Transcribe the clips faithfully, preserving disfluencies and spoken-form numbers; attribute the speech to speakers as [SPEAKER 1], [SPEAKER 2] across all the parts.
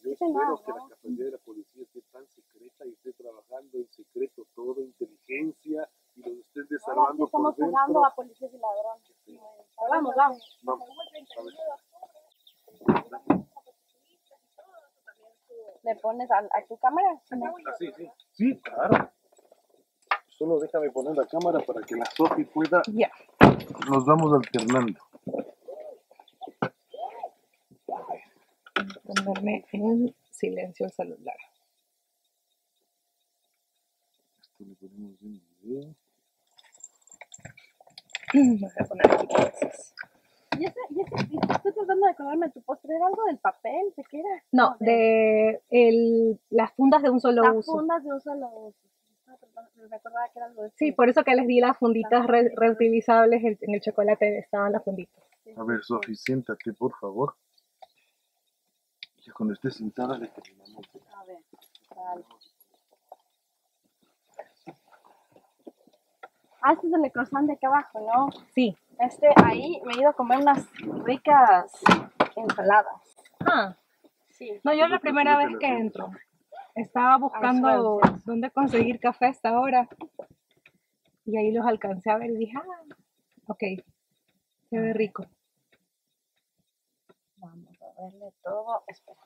[SPEAKER 1] Yo
[SPEAKER 2] Sí, no,
[SPEAKER 1] espero que
[SPEAKER 2] no.
[SPEAKER 1] la capacidad de la policía esté tan secreta y esté trabajando en secreto todo, inteligencia, y los estén
[SPEAKER 2] Ahora sí
[SPEAKER 1] desarmando
[SPEAKER 2] estamos
[SPEAKER 1] por
[SPEAKER 2] jugando
[SPEAKER 1] dentro.
[SPEAKER 2] a policías y ladrones. Vamos, vamos.
[SPEAKER 1] Vamos, a ver.
[SPEAKER 2] ¿Le pones a, a tu cámara? Sí, ¿no?
[SPEAKER 1] Ah, sí, sí. Sí, claro. Solo déjame poner la cámara para que la Sofi pueda.
[SPEAKER 2] Ya.
[SPEAKER 1] Nos vamos alternando.
[SPEAKER 2] Ponerme en silencio el celular.
[SPEAKER 1] Esto le ponemos en video.
[SPEAKER 2] Voy a poner aquí cosas. ¿Y ese, y ese, y estoy tratando de acordarme tu postre? ¿Era algo del papel? ¿De qué era?
[SPEAKER 3] No, de el, las fundas de un solo
[SPEAKER 2] Las
[SPEAKER 3] uso.
[SPEAKER 2] fundas de un solo uso. Estaba tratando- Me acordaba que era algo de
[SPEAKER 3] Sí,
[SPEAKER 2] eso.
[SPEAKER 3] por eso que les di las funditas
[SPEAKER 2] Las
[SPEAKER 3] re-
[SPEAKER 2] funditas.
[SPEAKER 3] reutilizables. En, en el chocolate estaban las funditas.
[SPEAKER 2] Sí,
[SPEAKER 1] A
[SPEAKER 2] sí,
[SPEAKER 1] ver,
[SPEAKER 2] sí.
[SPEAKER 1] Sofi, siéntate, por favor. Ya cuando estés sentada, le terminamos.
[SPEAKER 2] A ver, vale. Ah, este es el croissant de acá abajo, ¿no?
[SPEAKER 3] Sí.
[SPEAKER 2] Este, ahí me he ido a comer unas ricas ensaladas.
[SPEAKER 3] Ah,
[SPEAKER 2] Sí.
[SPEAKER 3] no, yo es la primera vez que entro. Estaba buscando
[SPEAKER 2] suerte.
[SPEAKER 3] dónde conseguir café a esta hora. Y ahí los alcancé a ver y dije, ah, ok, se ve rico.
[SPEAKER 2] Vamos a verle todo. Espera.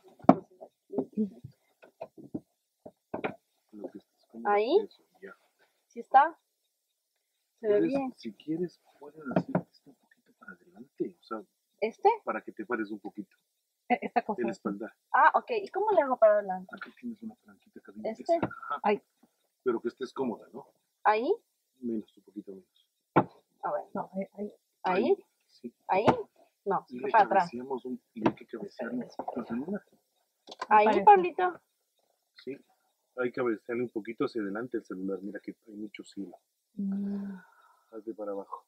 [SPEAKER 1] Lo que estés comiendo,
[SPEAKER 2] Ahí.
[SPEAKER 1] eso, ya.
[SPEAKER 2] ¿Sí está? Se ve
[SPEAKER 1] Puedes,
[SPEAKER 2] bien.
[SPEAKER 1] si quieres, puedes hacer esto un poquito para adelante. O sea,
[SPEAKER 2] ¿Este?
[SPEAKER 1] para que te pares un poquito.
[SPEAKER 3] E- Esta cosa.
[SPEAKER 1] El espaldar.
[SPEAKER 2] Ah, ok. ¿Y cómo le hago para adelante?
[SPEAKER 1] Aquí tienes una palanquita que viene.
[SPEAKER 2] ¿Este?
[SPEAKER 1] Ajá.
[SPEAKER 3] Ay,
[SPEAKER 1] Pero que estés cómoda, ¿no?
[SPEAKER 2] ¿Ahí?
[SPEAKER 1] Menos, un poquito menos.
[SPEAKER 2] A ver.
[SPEAKER 3] no, ahí, ahí.
[SPEAKER 2] ¿Ahí?
[SPEAKER 1] Sí.
[SPEAKER 2] ¿Ahí? No,
[SPEAKER 1] Y
[SPEAKER 2] fue
[SPEAKER 1] le
[SPEAKER 2] para atrás.
[SPEAKER 1] cabeceamos un, y hay que cabecearle un poquito hacia adelante.
[SPEAKER 2] ¿Ahí,
[SPEAKER 3] parece.
[SPEAKER 2] Pablito?
[SPEAKER 1] Sí. Hay que cabecearle un poquito hacia adelante el celular. Mira que hay mucho cielo.
[SPEAKER 3] Mm,
[SPEAKER 1] Hazle para abajo.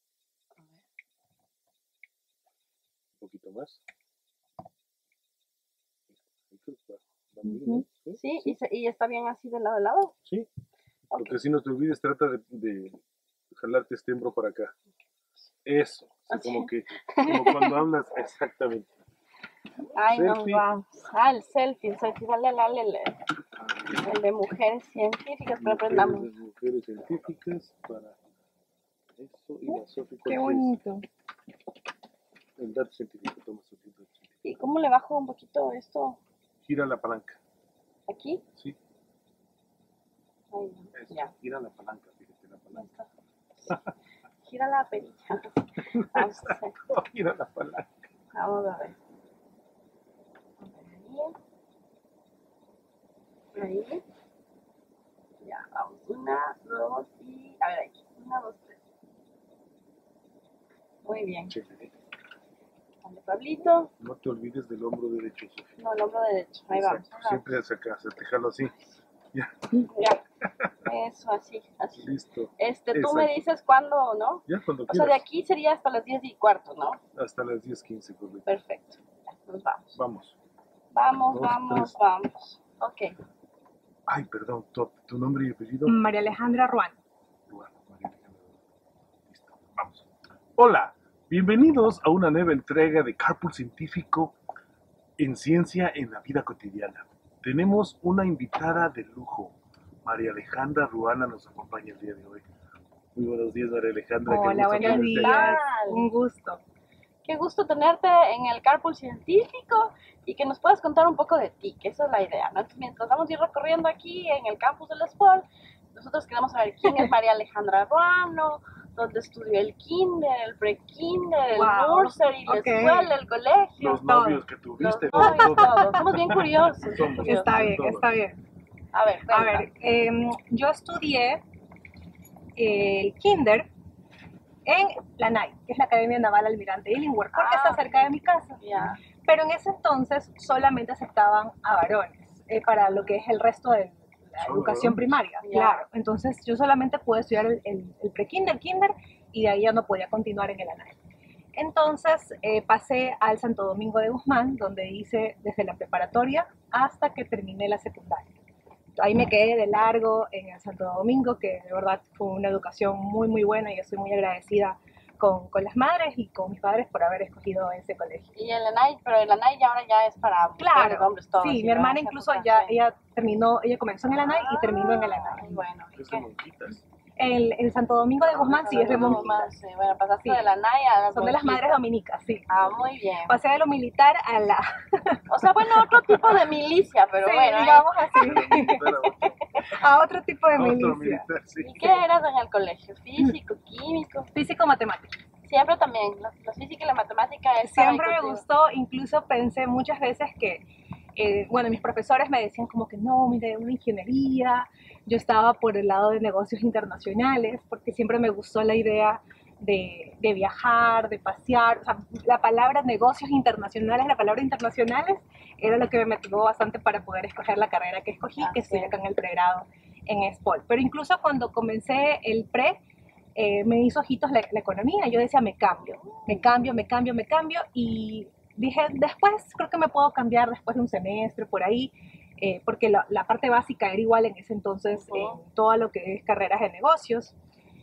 [SPEAKER 1] Un poquito más. Ahí creo que va- va bien, ¿no?
[SPEAKER 3] Ujú.
[SPEAKER 1] Sí,
[SPEAKER 2] Sí,
[SPEAKER 1] sí.
[SPEAKER 2] ¿Y, se- y está bien así de lado a lado.
[SPEAKER 1] Sí.
[SPEAKER 2] Ok.
[SPEAKER 1] Lo que sí no te olvides, trata de, de jalarte este hombro para acá. Eso. O sea,
[SPEAKER 2] Así.
[SPEAKER 1] como que, como cuando hablas, exactamente.
[SPEAKER 2] Ay, nos
[SPEAKER 1] Selfie.
[SPEAKER 2] vamos. Ah, el selfie, el selfie. Dale, dale, el, el de mujeres científicas, pero aprendamos.
[SPEAKER 1] Mujeres, mujeres científicas para eso y la Sofi.
[SPEAKER 3] qué
[SPEAKER 1] ¿cuál quieres?
[SPEAKER 3] bonito.
[SPEAKER 1] El dato científico, toma su dato científico.
[SPEAKER 2] ¿Y cómo le bajo un poquito esto
[SPEAKER 1] Gira la palanca.
[SPEAKER 2] aquí?
[SPEAKER 1] Sí,
[SPEAKER 2] Ay,
[SPEAKER 1] eso.
[SPEAKER 2] ya.
[SPEAKER 1] Gira la palanca, fíjate la
[SPEAKER 2] Ya
[SPEAKER 1] palanca.
[SPEAKER 2] está. Gira la perilla. Vamos a hacer.
[SPEAKER 1] Gira la palanca.
[SPEAKER 2] Vamos a ver. Ahí. Ahí. Ya, vamos. Una, dos y. A ver, aquí. Una, dos, tres. Muy bien.
[SPEAKER 1] Chévere.
[SPEAKER 2] Vale, Pablito.
[SPEAKER 1] No te olvides del hombro derecho, Sofi.
[SPEAKER 2] No, el hombro derecho. Ahí vamos.
[SPEAKER 1] Exacto. Siempre hacia acá, se te jalo así. Ya,
[SPEAKER 2] Ya. Eso, así, así.
[SPEAKER 1] listo.
[SPEAKER 2] Este, tú
[SPEAKER 1] Exacto.
[SPEAKER 2] me dices cuándo, ¿no?
[SPEAKER 1] Ya cuando
[SPEAKER 2] O sea, de
[SPEAKER 1] quieras.
[SPEAKER 2] aquí sería hasta las diez y cuarto, ¿no?
[SPEAKER 1] Hasta las diez quince, correcto.
[SPEAKER 2] Perfecto. Ya, nos vamos.
[SPEAKER 1] Vamos.
[SPEAKER 2] Vamos,
[SPEAKER 1] Dos,
[SPEAKER 2] vamos,
[SPEAKER 1] tres.
[SPEAKER 2] vamos. Ok.
[SPEAKER 1] Ay, perdón, top. ¿Tu nombre y apellido?
[SPEAKER 3] María Alejandra Ruán.
[SPEAKER 1] Bueno, María Alejandra. Listo, vamos. Hola, bienvenidos a una nueva entrega de Carpool Científico en Ciencia en la Vida Cotidiana. Tenemos una invitada de lujo. María Alejandra Ruana nos acompaña el día de hoy. Muy buenos días, María Alejandra. Qué
[SPEAKER 3] Hola,
[SPEAKER 1] gusto
[SPEAKER 3] buenos
[SPEAKER 1] tenerte
[SPEAKER 3] días.
[SPEAKER 1] acá.
[SPEAKER 3] Un gusto.
[SPEAKER 2] Qué gusto tenerte en el Carpool Científico y que nos puedas contar un poco de ti, que esa es la idea, ¿no? Entonces, mientras vamos a ir recorriendo aquí en el campus del Sport, nosotros queremos saber quién es María Alejandra Ruano, dónde estudió el kinder, el pre-kinder, el
[SPEAKER 3] Wow.
[SPEAKER 2] nursery, la
[SPEAKER 3] Ok.
[SPEAKER 2] escuela, el colegio,
[SPEAKER 1] Los
[SPEAKER 3] todo.
[SPEAKER 1] novios que
[SPEAKER 2] los
[SPEAKER 1] tuviste.
[SPEAKER 2] novios,
[SPEAKER 1] todo.
[SPEAKER 2] todo. Somos bien curiosos. bien
[SPEAKER 1] Somos.
[SPEAKER 2] curiosos.
[SPEAKER 3] Está bien,
[SPEAKER 1] todo.
[SPEAKER 3] está bien.
[SPEAKER 2] A ver,
[SPEAKER 3] A
[SPEAKER 2] cuenta.
[SPEAKER 3] ver, em, yo estudié el kinder en la N A I, que es la Academia Naval Almirante Illingworth, porque
[SPEAKER 2] Ah,
[SPEAKER 3] está cerca de mi casa.
[SPEAKER 2] Ya.
[SPEAKER 3] Pero en ese entonces solamente aceptaban a varones eh, para lo que es el resto de la
[SPEAKER 1] Solo
[SPEAKER 3] educación
[SPEAKER 1] varones.
[SPEAKER 3] primaria.
[SPEAKER 2] Ya.
[SPEAKER 3] Claro, entonces yo solamente pude estudiar el, el, el pre-kinder, kinder, y de ahí ya no podía continuar en el A N A I. Entonces eh, pasé al Santo Domingo de Guzmán, donde hice desde la preparatoria hasta que terminé la secundaria. Ahí me quedé de largo en el Santo Domingo, que de verdad fue una educación muy, muy buena y estoy muy agradecida con, con las madres y con mis padres por haber escogido ese colegio.
[SPEAKER 2] Y el ANAI, pero el ANAI ya ahora ya es para mujeres,
[SPEAKER 3] Claro,
[SPEAKER 2] hombres, todos.
[SPEAKER 3] sí, mi hermana incluso ya, ella terminó, ella comenzó en el ANAI y terminó en el ANAI.
[SPEAKER 2] Ay, bueno, ¿y
[SPEAKER 1] Es de
[SPEAKER 2] qué?
[SPEAKER 1] monjitas.
[SPEAKER 3] El, el Santo Domingo de Guzmán sí es de
[SPEAKER 2] Santo
[SPEAKER 3] monjitas.
[SPEAKER 2] Guzmán, sí. Bueno, pasaste
[SPEAKER 3] Sí.
[SPEAKER 2] de la ANAI a las
[SPEAKER 3] Son de las madres
[SPEAKER 2] monjitas.
[SPEAKER 3] dominicas, sí.
[SPEAKER 2] Ah, muy bien.
[SPEAKER 3] Pasé de lo militar a la...
[SPEAKER 2] O sea, bueno, otro tipo de milicia, pero
[SPEAKER 3] sí,
[SPEAKER 2] bueno. ahí-
[SPEAKER 3] digamos así,
[SPEAKER 1] Pero,
[SPEAKER 3] a otro tipo de
[SPEAKER 1] otro
[SPEAKER 3] milicia.
[SPEAKER 1] militar, sí.
[SPEAKER 2] ¿Y qué eras en el colegio? ¿Físico, químico?
[SPEAKER 3] Físico-matemático.
[SPEAKER 2] Siempre también, la, la física y la matemática es
[SPEAKER 3] Siempre me gustó, incluso pensé muchas veces que, eh, bueno, mis profesores me decían como que no, mire, una ingeniería. Yo estaba por el lado de negocios internacionales, porque siempre me gustó la idea de, de viajar, de pasear. O sea, la palabra negocios internacionales, la palabra internacionales, era lo que me motivó bastante para poder escoger la carrera que escogí,
[SPEAKER 2] Ah,
[SPEAKER 3] que
[SPEAKER 2] sí.
[SPEAKER 3] estoy acá en el pregrado en ESPOL. Pero incluso cuando comencé el pre, eh, me hizo ojitos la, la economía. Yo decía, me cambio, me cambio, me cambio, me cambio. Y dije, después creo que me puedo cambiar después de un semestre, por ahí. Eh, porque la, la parte básica era igual en ese entonces
[SPEAKER 2] Ujú.
[SPEAKER 3] en todo lo que es carreras de negocios.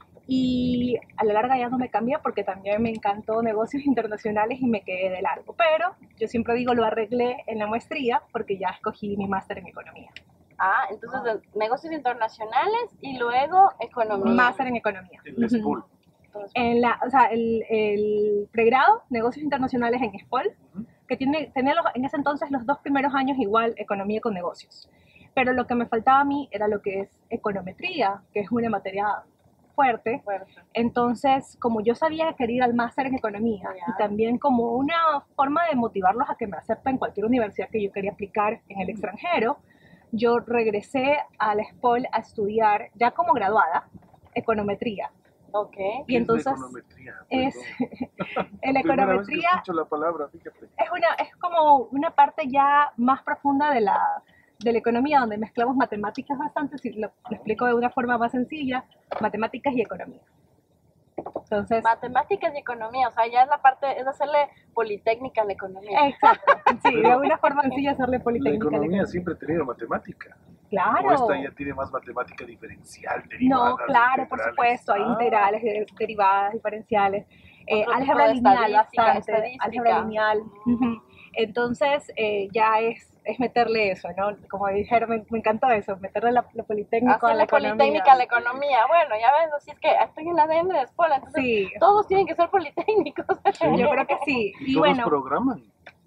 [SPEAKER 3] Y a la larga ya no me cambié porque también me encantó negocios internacionales y me quedé de largo. Pero yo siempre digo, lo arreglé en la maestría porque ya escogí mi máster en economía.
[SPEAKER 2] Ah, entonces de negocios internacionales y luego economía.
[SPEAKER 3] Máster en economía.
[SPEAKER 1] En la school.
[SPEAKER 2] Entonces,
[SPEAKER 3] En la, o sea, el, el pregrado, negocios internacionales en ESPOL,
[SPEAKER 1] Ujú.
[SPEAKER 3] que tiene, tenía los, en ese entonces los dos primeros años igual economía con negocios. Pero lo que me faltaba a mí era lo que es econometría, que es una materia fuerte.
[SPEAKER 2] fuerte.
[SPEAKER 3] Entonces, como yo sabía que quería ir al máster en economía
[SPEAKER 2] Ya.
[SPEAKER 3] y también como una forma de motivarlos a que me acepten en cualquier universidad que yo quería aplicar en el extranjero, yo regresé a la ESPOL a estudiar, ya como graduada, econometría.
[SPEAKER 2] Ok.
[SPEAKER 3] Y
[SPEAKER 1] ¿Qué es la
[SPEAKER 3] entonces
[SPEAKER 1] econometría?
[SPEAKER 3] es,
[SPEAKER 1] Perdón.
[SPEAKER 3] en la
[SPEAKER 1] Primera vez que
[SPEAKER 3] econometría
[SPEAKER 1] escucho la palabra, fíjate.
[SPEAKER 3] es, una, es como una parte ya más profunda de la, de la economía, donde mezclamos matemáticas bastante, si lo, lo explico de una forma más sencilla, matemáticas y economía. Entonces,
[SPEAKER 2] Matemáticas y economía, o sea, ya es la parte, es hacerle politécnica a la economía.
[SPEAKER 3] exacto, sí, de
[SPEAKER 1] Pero-
[SPEAKER 3] una forma sencilla hacerle
[SPEAKER 1] La
[SPEAKER 3] politécnica. a la
[SPEAKER 1] economía
[SPEAKER 3] economía.
[SPEAKER 1] siempre ha tenido matemática.
[SPEAKER 3] Claro.
[SPEAKER 1] O esta ya tiene más matemática diferencial,
[SPEAKER 3] No,
[SPEAKER 1] derivadas,
[SPEAKER 3] claro, por
[SPEAKER 1] integrales.
[SPEAKER 3] supuesto, hay
[SPEAKER 1] Ah,
[SPEAKER 3] integrales, de- derivadas, diferenciales, eh,
[SPEAKER 2] Otro tipo
[SPEAKER 3] álgebra
[SPEAKER 2] de
[SPEAKER 3] lineal
[SPEAKER 2] estadística,
[SPEAKER 3] bastante,
[SPEAKER 2] estadística.
[SPEAKER 3] álgebra lineal. Ujú. Entonces, eh, ya es, es meterle eso, ¿no? Como dijeron, me, me encantó eso, meterle la, lo politécnico a la
[SPEAKER 2] Hacerle
[SPEAKER 3] economía.
[SPEAKER 2] politécnica a la economía. Bueno, ya ves, así es que estoy en la D M de escuela, entonces
[SPEAKER 3] Sí,
[SPEAKER 2] todos tienen que ser politécnicos.
[SPEAKER 3] yo creo que sí.
[SPEAKER 1] Y
[SPEAKER 3] Y
[SPEAKER 1] todos
[SPEAKER 3] bueno,
[SPEAKER 1] programan.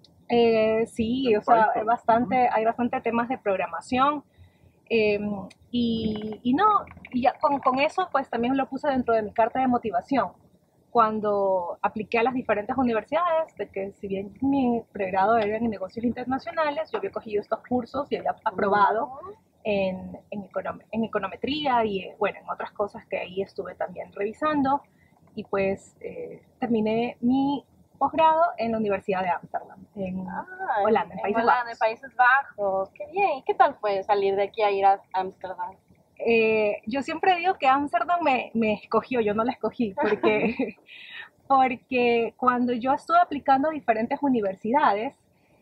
[SPEAKER 3] eh, sí,
[SPEAKER 1] En
[SPEAKER 3] o sea,
[SPEAKER 1] Python.
[SPEAKER 3] hay bastante, hay bastante temas de programación. eh, y, y no, y ya con, con eso pues también lo puse dentro de mi carta de motivación. Cuando apliqué a las diferentes universidades, de que si bien mi pregrado era en negocios internacionales, yo había cogido estos cursos y había aprobado en, en, econom en econometría y eh, bueno, en otras cosas que ahí estuve también revisando. Y pues eh, terminé mi posgrado en la Universidad de Ámsterdam, en
[SPEAKER 2] Ah,
[SPEAKER 3] Holanda, en Países
[SPEAKER 2] Holanda,
[SPEAKER 3] Bajos.
[SPEAKER 2] en Países Bajos. Qué bien. ¿Y qué tal fue salir de aquí a ir a Ámsterdam?
[SPEAKER 3] Eh, yo siempre digo que Ámsterdam me, me escogió, yo no la escogí, porque, porque cuando yo estuve aplicando a diferentes universidades,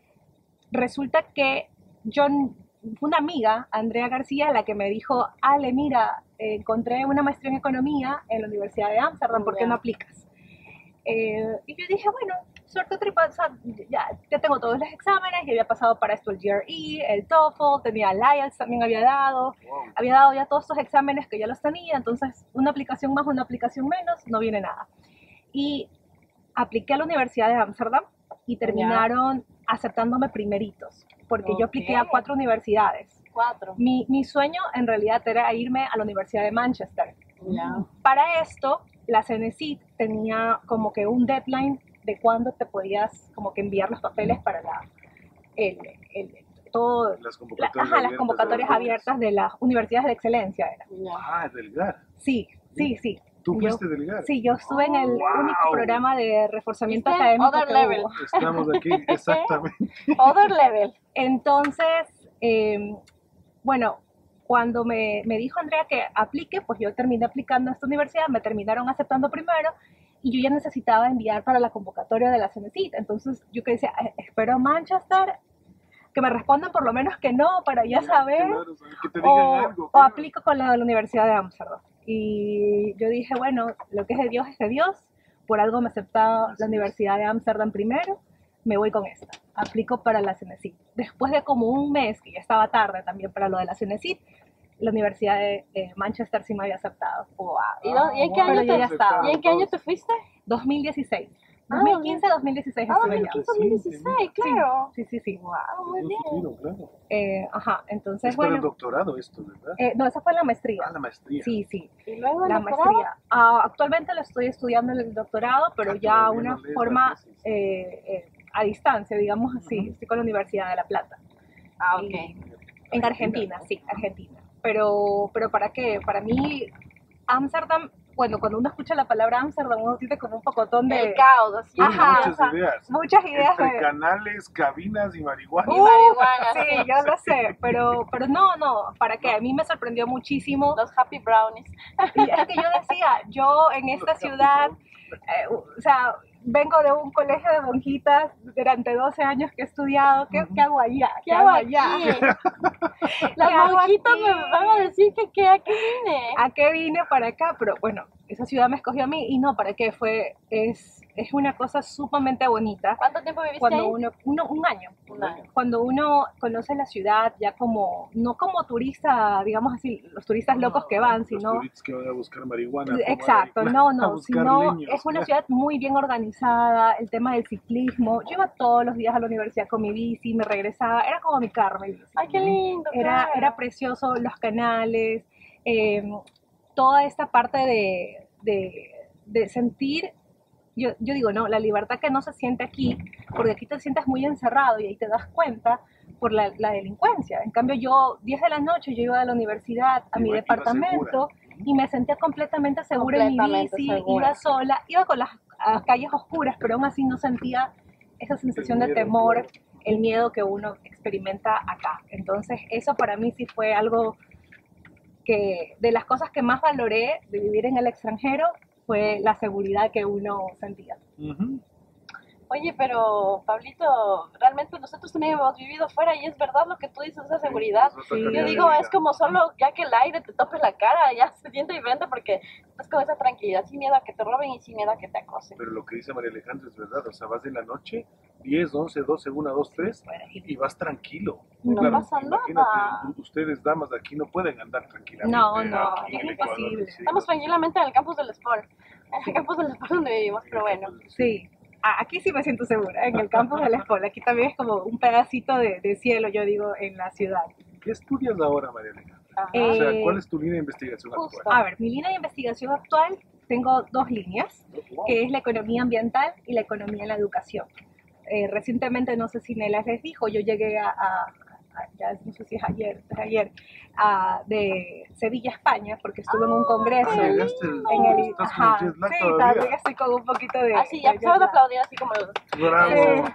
[SPEAKER 3] resulta que yo, una amiga, Andrea García, la que me dijo, Ale, mira, eh, encontré una maestría en economía en la Universidad de Ámsterdam, ¿por qué
[SPEAKER 2] Ya.
[SPEAKER 3] no aplicas? Eh, y yo dije, bueno, suerte tripa, o sea, ya, ya tengo todos los exámenes, ya había pasado para esto el G R E, el TOEFL, tenía el I E L T S, también había dado,
[SPEAKER 1] Wow.
[SPEAKER 3] había dado ya todos estos exámenes que ya los tenía, entonces una aplicación más, una aplicación menos, no viene nada. Y apliqué a la Universidad de Ámsterdam y terminaron aceptándome primeritos, porque yo apliqué a
[SPEAKER 2] Ok.
[SPEAKER 3] cuatro universidades.
[SPEAKER 2] Cuatro.
[SPEAKER 3] Mi, mi sueño en realidad era irme a la Universidad de Manchester.
[SPEAKER 2] Ya.
[SPEAKER 3] Para esto, la CENESID tenía como que un deadline de cuándo te podías como que enviar los papeles para la, el, el, todo,
[SPEAKER 1] Las
[SPEAKER 3] la-
[SPEAKER 1] convocatorias,
[SPEAKER 3] ajá, las
[SPEAKER 1] abiertas
[SPEAKER 3] convocatorias
[SPEAKER 1] de las
[SPEAKER 3] abiertas de las universidades de excelencia. Era.
[SPEAKER 2] Ya.
[SPEAKER 1] Ah, delgar.
[SPEAKER 3] Sí, sí, sí.
[SPEAKER 1] ¿Tú
[SPEAKER 3] Yo-
[SPEAKER 1] fuiste delgar?
[SPEAKER 3] Sí, yo estuve en el
[SPEAKER 1] Wow.
[SPEAKER 3] único programa de reforzamiento
[SPEAKER 2] ¿Viste?
[SPEAKER 3] académico
[SPEAKER 2] Other
[SPEAKER 3] que
[SPEAKER 2] level.
[SPEAKER 3] hubo.
[SPEAKER 1] Estamos aquí, exactamente.
[SPEAKER 2] Other level.
[SPEAKER 3] Entonces, eh, bueno, cuando me, me dijo Andrea que aplique, pues yo terminé aplicando a esta universidad, me terminaron aceptando primero y yo ya necesitaba enviar para la convocatoria de la CENESID. Entonces yo que decía, "Eh, espero Manchester, que me respondan por lo menos que no, para ya saber,
[SPEAKER 1] Claro, que te digan
[SPEAKER 3] o,
[SPEAKER 1] algo.
[SPEAKER 3] o
[SPEAKER 1] claro.
[SPEAKER 3] aplico con la de la Universidad de Ámsterdam. Y yo dije, bueno, lo que es de Dios es de Dios, por algo me aceptaba la Universidad de Ámsterdam primero, me voy con esta. Aplico para la CENESID. Después de como un mes, que ya estaba tarde también para lo de la CENESID, la Universidad de eh, Manchester sí me había aceptado.
[SPEAKER 2] Wow. ¿Y, dónde- y en qué
[SPEAKER 3] Pero
[SPEAKER 2] año
[SPEAKER 3] yo
[SPEAKER 2] te,
[SPEAKER 3] ya estaba.
[SPEAKER 2] ¿y en qué año te fuiste?
[SPEAKER 3] dos mil dieciséis.
[SPEAKER 2] Ah,
[SPEAKER 3] dos mil quince, dos mil dieciséis
[SPEAKER 2] Ah,
[SPEAKER 3] estuve allá.
[SPEAKER 2] dos mil quince, dos mil dieciséis, claro.
[SPEAKER 3] Sí, sí, sí.
[SPEAKER 2] Wow, muy
[SPEAKER 1] Todo
[SPEAKER 2] bien.
[SPEAKER 1] su tiro, claro.
[SPEAKER 3] Eh, ajá, entonces,
[SPEAKER 1] Es para el
[SPEAKER 3] bueno.
[SPEAKER 1] doctorado esto, ¿verdad?
[SPEAKER 3] Eh, no, esa fue la maestría.
[SPEAKER 1] Ah, la maestría.
[SPEAKER 3] Sí, sí.
[SPEAKER 2] ¿Y luego el
[SPEAKER 3] La
[SPEAKER 2] doctorado?
[SPEAKER 3] maestría. Ah, actualmente lo estoy estudiando en el doctorado, pero
[SPEAKER 1] Ah,
[SPEAKER 3] ya
[SPEAKER 1] todavía
[SPEAKER 3] una
[SPEAKER 1] no lees la
[SPEAKER 3] forma
[SPEAKER 1] tesis.
[SPEAKER 3] eh, eh, a distancia, digamos así.
[SPEAKER 1] Ujú.
[SPEAKER 3] Estoy con la Universidad de La Plata.
[SPEAKER 2] Ah, ok.
[SPEAKER 3] Y- En Argentina, sí, Argentina. Pero, pero ¿para qué? Para mí, Ámsterdam, bueno, cuando uno escucha la palabra Ámsterdam, uno siente como un pocotón de...
[SPEAKER 2] El caos, así.
[SPEAKER 1] Tiene
[SPEAKER 3] Ajá.
[SPEAKER 1] muchas ideas.
[SPEAKER 3] Muchas ideas
[SPEAKER 1] Entre
[SPEAKER 3] de...
[SPEAKER 1] canales, cabinas y marihuana.
[SPEAKER 2] Y marihuana,
[SPEAKER 3] Sí,
[SPEAKER 2] sí.
[SPEAKER 3] yo lo sé, pero, pero no, no, ¿para qué? A mí me sorprendió muchísimo.
[SPEAKER 2] Los happy brownies.
[SPEAKER 3] Y es que yo decía, yo en esta ciudad, eh, o sea, vengo de un colegio de monjitas durante doce años que he estudiado, ¿qué, ¿qué hago allá?
[SPEAKER 2] ¿Qué hago aquí? Las
[SPEAKER 3] ¿Qué hago
[SPEAKER 2] monjitas
[SPEAKER 3] aquí?
[SPEAKER 2] me van a decir que, que a qué vine.
[SPEAKER 3] ¿A qué vine para acá? Pero bueno, esa ciudad me escogió a mí y no, ¿para qué? Fue, es, es una cosa sumamente bonita.
[SPEAKER 2] ¿Cuánto tiempo viviste
[SPEAKER 3] Cuando
[SPEAKER 2] ahí?
[SPEAKER 3] uno, uno, un año.
[SPEAKER 2] Un año.
[SPEAKER 3] Cuando uno conoce la ciudad ya como, no como turista, digamos así, los turistas locos que van,
[SPEAKER 1] Los
[SPEAKER 3] sino...
[SPEAKER 1] turistas que van a buscar marihuana. a fumar
[SPEAKER 3] Exacto,
[SPEAKER 1] marihuana,
[SPEAKER 3] no,
[SPEAKER 1] a
[SPEAKER 3] no,
[SPEAKER 1] buscar
[SPEAKER 3] sino
[SPEAKER 1] leños,
[SPEAKER 3] es una
[SPEAKER 1] claro.
[SPEAKER 3] ciudad muy bien organizada, el tema del ciclismo, yo iba todos los días a la universidad con mi bici, me regresaba, era como mi carro, mi bici.
[SPEAKER 2] Ay, qué lindo.
[SPEAKER 3] Era,
[SPEAKER 2] claro.
[SPEAKER 3] era precioso, los canales, eh, toda esta parte de, de, de sentir, yo, yo digo, no, la libertad que no se siente aquí, porque aquí te sientes muy encerrado y ahí te das cuenta por la, la delincuencia. En cambio yo, diez de la noche, yo iba a la universidad, a mi
[SPEAKER 1] Iba- iba
[SPEAKER 3] departamento,
[SPEAKER 1] segura.
[SPEAKER 3] y me sentía completamente segura en mi
[SPEAKER 2] Completamente
[SPEAKER 3] bici,
[SPEAKER 2] segura.
[SPEAKER 3] iba sola, iba con las a calles oscuras, pero aún así no sentía esa sensación
[SPEAKER 1] El
[SPEAKER 3] de
[SPEAKER 1] miedo,
[SPEAKER 3] temor,
[SPEAKER 1] claro.
[SPEAKER 3] el miedo que uno experimenta acá. Entonces eso para mí sí fue algo que de las cosas que más valoré de vivir en el extranjero fue la seguridad que uno sentía.
[SPEAKER 1] Ujú.
[SPEAKER 2] Oye, pero Pablito, realmente nosotros también hemos vivido fuera y es verdad lo que tú dices, esa seguridad.
[SPEAKER 1] Es otra
[SPEAKER 3] Sí.
[SPEAKER 1] calidad
[SPEAKER 2] Yo
[SPEAKER 1] de
[SPEAKER 2] digo,
[SPEAKER 1] vida.
[SPEAKER 2] es como solo ya que el aire te tope la cara, ya se siente diferente porque estás con esa tranquilidad, sin miedo a que te roben y sin miedo a que te acosen.
[SPEAKER 1] Pero lo que dice María Alejandra es verdad, o sea, vas en la noche, diez, once, doce, una, dos, tres, y vas tranquilo.
[SPEAKER 2] No pasa
[SPEAKER 1] imagínate,
[SPEAKER 2] nada.
[SPEAKER 1] u- ustedes, damas, aquí no pueden andar tranquilamente.
[SPEAKER 3] No, no,
[SPEAKER 1] aquí en
[SPEAKER 3] es
[SPEAKER 1] el Ecuador,
[SPEAKER 3] imposible.
[SPEAKER 1] sí,
[SPEAKER 2] Estamos
[SPEAKER 1] no.
[SPEAKER 2] tranquilamente en el campus del Sport, en el campus del Sport donde vivimos, pero bueno.
[SPEAKER 3] Sí, Ah, aquí sí me siento segura, en el campus de la Espola. Aquí también es como un pedacito de, de cielo, yo digo, en la ciudad.
[SPEAKER 1] ¿Qué estudias ahora, María Alejandra?
[SPEAKER 2] Ajá.
[SPEAKER 3] Eh,
[SPEAKER 1] O sea, ¿cuál es tu línea de investigación
[SPEAKER 2] justo.
[SPEAKER 1] actual?
[SPEAKER 3] A ver, mi línea de investigación actual, tengo dos líneas,
[SPEAKER 1] Wow.
[SPEAKER 3] que es la economía ambiental y la economía en la educación. Eh, recientemente, no sé si Nela les dijo, yo llegué a, a- a- ya no sé si es ayer, es ayer, a, de Sevilla, España, porque estuve en un congreso.
[SPEAKER 1] Ah, llegaste el-
[SPEAKER 3] En el,
[SPEAKER 1] estás
[SPEAKER 3] ajá,
[SPEAKER 1] con jet lag
[SPEAKER 3] sí,
[SPEAKER 1] todavía.
[SPEAKER 3] también estoy con un poquito de...
[SPEAKER 2] Así, ya
[SPEAKER 3] de
[SPEAKER 2] empezamos a
[SPEAKER 3] jet lag.
[SPEAKER 2] aplaudir así como los...
[SPEAKER 1] Bravo.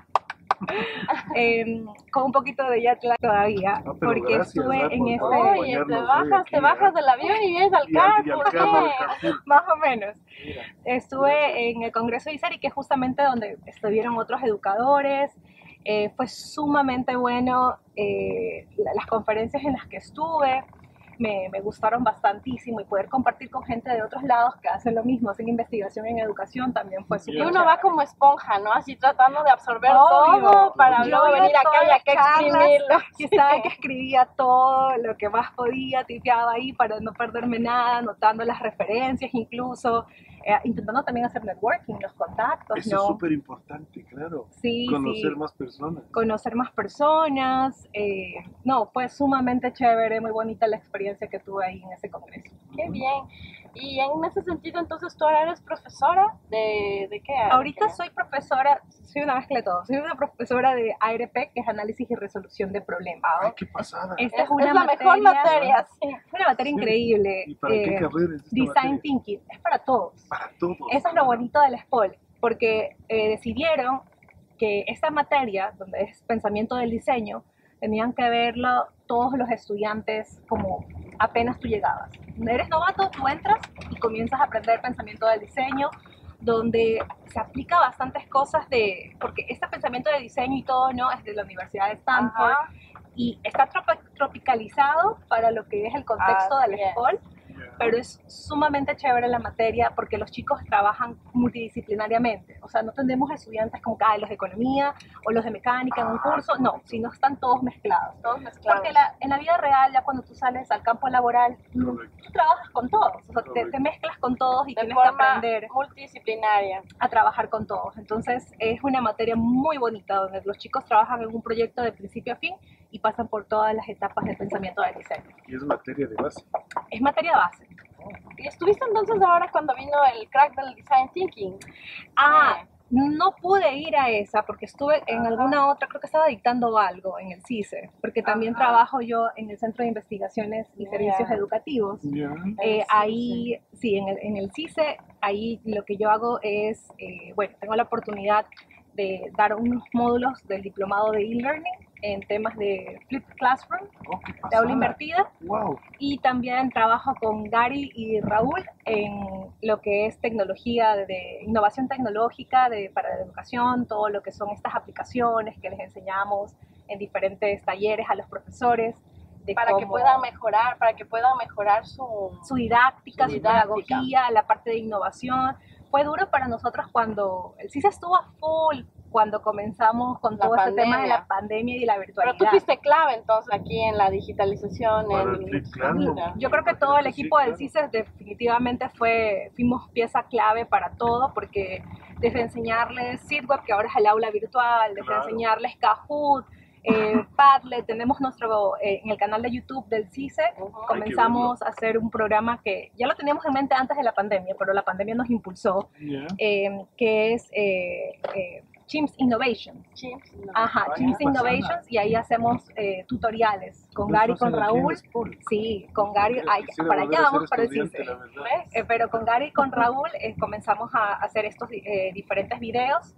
[SPEAKER 3] Eh, con un poquito de jet lag todavía,
[SPEAKER 1] Ah, pero
[SPEAKER 3] porque
[SPEAKER 1] gracias,
[SPEAKER 3] estuve
[SPEAKER 1] ah,
[SPEAKER 3] en
[SPEAKER 1] por-
[SPEAKER 3] este...
[SPEAKER 1] por
[SPEAKER 2] Oye, te
[SPEAKER 1] acompañarnos
[SPEAKER 2] bajas,
[SPEAKER 1] hoy
[SPEAKER 2] te
[SPEAKER 1] aquí,
[SPEAKER 2] bajas
[SPEAKER 1] ¿eh?
[SPEAKER 2] del avión y vienes al
[SPEAKER 1] Y al, y al
[SPEAKER 2] carro,
[SPEAKER 1] carro del
[SPEAKER 2] ¿qué?
[SPEAKER 1] Carrefour.
[SPEAKER 3] Más o menos.
[SPEAKER 1] Mira.
[SPEAKER 3] Estuve en el Congreso de ISARI, que es justamente donde estuvieron otros educadores. Eh, fue sumamente bueno eh, la- las conferencias en las que estuve. Me, me gustaron bastantísimo y poder compartir con gente de otros lados que hacen lo mismo, hacen investigación en educación, también fue
[SPEAKER 1] Y
[SPEAKER 3] súper
[SPEAKER 2] Y uno
[SPEAKER 3] chévere.
[SPEAKER 2] va como esponja, ¿no? Así tratando de absorber
[SPEAKER 3] Obvio.
[SPEAKER 2] todo para
[SPEAKER 3] Yo
[SPEAKER 2] luego
[SPEAKER 3] iba
[SPEAKER 2] venir
[SPEAKER 3] a
[SPEAKER 2] acá
[SPEAKER 3] todas
[SPEAKER 2] y acá
[SPEAKER 3] las charlas,
[SPEAKER 2] exprimirlo.
[SPEAKER 3] que estaba que escribía todo lo que más podía, tipeaba ahí para no perderme nada, anotando las referencias incluso, eh, intentando también hacer networking, los contactos,
[SPEAKER 1] Eso
[SPEAKER 3] ¿no?
[SPEAKER 1] es súper importante, claro.
[SPEAKER 3] Sí,
[SPEAKER 1] Conocer
[SPEAKER 3] sí.
[SPEAKER 1] más personas.
[SPEAKER 3] Conocer más personas, eh, no, fue sumamente chévere, muy bonita la experiencia que tuve ahí en ese congreso.
[SPEAKER 2] Qué bien. Y en ese sentido, entonces, ¿tú ahora eres profesora de, de qué?
[SPEAKER 3] Ahorita
[SPEAKER 2] ¿De qué?
[SPEAKER 3] soy profesora, soy una mezcla de todo, soy una profesora de A R P, que es Análisis y Resolución de Problemas.
[SPEAKER 1] Ay, qué pasada.
[SPEAKER 3] Esta
[SPEAKER 2] Es,
[SPEAKER 3] es una
[SPEAKER 2] es la mejor materia, sí.
[SPEAKER 3] Es una materia
[SPEAKER 1] Sí.
[SPEAKER 3] increíble.
[SPEAKER 1] ¿Y para qué
[SPEAKER 3] eh,
[SPEAKER 1] carrera es esta
[SPEAKER 3] Design
[SPEAKER 1] materia?
[SPEAKER 3] Thinking, es para todos.
[SPEAKER 1] Para todos.
[SPEAKER 3] Eso es lo bonito de la SPOL, porque eh, decidieron que esta materia, donde es pensamiento del diseño, tenían que verlo todos los estudiantes como apenas tú llegabas. Eres novato, tú entras y comienzas a aprender pensamiento del diseño, donde se aplica bastantes cosas de, porque este pensamiento de diseño y todo, ¿no? Es de la Universidad de Stanford,
[SPEAKER 2] Ajá.
[SPEAKER 3] y está tropa- tropicalizado para lo que es el contexto
[SPEAKER 2] Así
[SPEAKER 3] de la
[SPEAKER 2] es.
[SPEAKER 3] SPOL,
[SPEAKER 1] Ya.
[SPEAKER 3] pero es sumamente chévere la materia porque los chicos trabajan multidisciplinariamente. O sea, no tenemos estudiantes como ah, los de economía o los de mecánica en un curso, no, sino están todos mezclados.
[SPEAKER 2] Todos mezclados.
[SPEAKER 3] Porque la, en la vida real, ya cuando tú sales al campo laboral, tú, tú trabajas con todos, o sea, te, te mezclas con todos y
[SPEAKER 2] de
[SPEAKER 3] tienes que
[SPEAKER 2] forma
[SPEAKER 3] aprender
[SPEAKER 2] multidisciplinaria
[SPEAKER 3] a trabajar con todos. Entonces, es una materia muy bonita donde los chicos trabajan en un proyecto de principio a fin y pasan por todas las etapas del pensamiento del diseño.
[SPEAKER 1] Y es materia de base.
[SPEAKER 3] Es materia base.
[SPEAKER 2] ¿Y estuviste entonces ahora cuando vino el crack del design thinking?
[SPEAKER 3] Ah, no pude ir a esa porque estuve en alguna otra, creo que estaba dictando algo en el CICE, porque también
[SPEAKER 2] Ajá.
[SPEAKER 3] trabajo yo en el Centro de Investigaciones y
[SPEAKER 2] Ya.
[SPEAKER 3] Servicios Educativos.
[SPEAKER 1] Ya.
[SPEAKER 3] Eh,
[SPEAKER 2] Sí,
[SPEAKER 3] ahí, sí, en el, en el CICE, ahí lo que yo hago es, eh, bueno, tengo la oportunidad de dar unos módulos del diplomado de e-learning en temas de Flipped Classroom,
[SPEAKER 1] Oh, qué
[SPEAKER 3] de
[SPEAKER 1] pasada.
[SPEAKER 3] aula invertida,
[SPEAKER 1] Wow.
[SPEAKER 3] y también trabajo con Gary y Raúl en lo que es tecnología, de innovación tecnológica de, para la educación, todo lo que son estas aplicaciones que les enseñamos en diferentes talleres a los profesores. De
[SPEAKER 2] Para que
[SPEAKER 3] cómo-
[SPEAKER 2] puedan mejorar, para que puedan mejorar su...
[SPEAKER 3] su didáctica,
[SPEAKER 2] Su
[SPEAKER 3] su,
[SPEAKER 2] didáctica.
[SPEAKER 3] pedagogía, la parte de innovación. Fue duro para nosotros cuando el CISA estuvo a full, cuando comenzamos con
[SPEAKER 2] La
[SPEAKER 3] todo este tema de
[SPEAKER 2] pandemia.
[SPEAKER 3] la pandemia y la
[SPEAKER 2] Pero
[SPEAKER 3] virtualidad.
[SPEAKER 2] tú fuiste clave entonces aquí en la digitalización.
[SPEAKER 1] Para
[SPEAKER 2] en...
[SPEAKER 1] el Flip Classroom.
[SPEAKER 3] Yo creo que todo el
[SPEAKER 1] Sí,
[SPEAKER 3] equipo del
[SPEAKER 1] claro.
[SPEAKER 3] CISA definitivamente fue, fuimos pieza clave para todo, porque desde enseñarles SeedWeb, que ahora es el aula virtual, desde
[SPEAKER 1] Claro.
[SPEAKER 3] enseñarles Kahoot, eh, Padlet, tenemos nuestro, eh, en el canal de YouTube del CISE,
[SPEAKER 2] Ujú.
[SPEAKER 3] comenzamos a hacer un programa que ya lo teníamos en mente antes de la pandemia, pero la pandemia nos impulsó,
[SPEAKER 1] Ya.
[SPEAKER 3] eh, que es eh, eh, Chimps Innovation.
[SPEAKER 2] Chimps, no.
[SPEAKER 3] Ajá,
[SPEAKER 1] Vaya,
[SPEAKER 3] Chimps
[SPEAKER 1] qué pasada.
[SPEAKER 3] Innovations, y ahí hacemos eh, tutoriales con
[SPEAKER 1] Pero
[SPEAKER 3] Gary,
[SPEAKER 1] eso
[SPEAKER 3] con
[SPEAKER 1] hacen aquí en
[SPEAKER 3] Raúl.
[SPEAKER 1] Spol.
[SPEAKER 3] Sí, con Gary, ay,
[SPEAKER 1] Quisiera
[SPEAKER 3] para
[SPEAKER 1] volver
[SPEAKER 3] allá
[SPEAKER 1] a ser
[SPEAKER 3] vamos para el
[SPEAKER 1] estudiante,
[SPEAKER 3] CISE.
[SPEAKER 1] la verdad.
[SPEAKER 2] ¿Ves?
[SPEAKER 3] Eh, pero con Gary y con Raúl eh, comenzamos a hacer estos eh, diferentes videos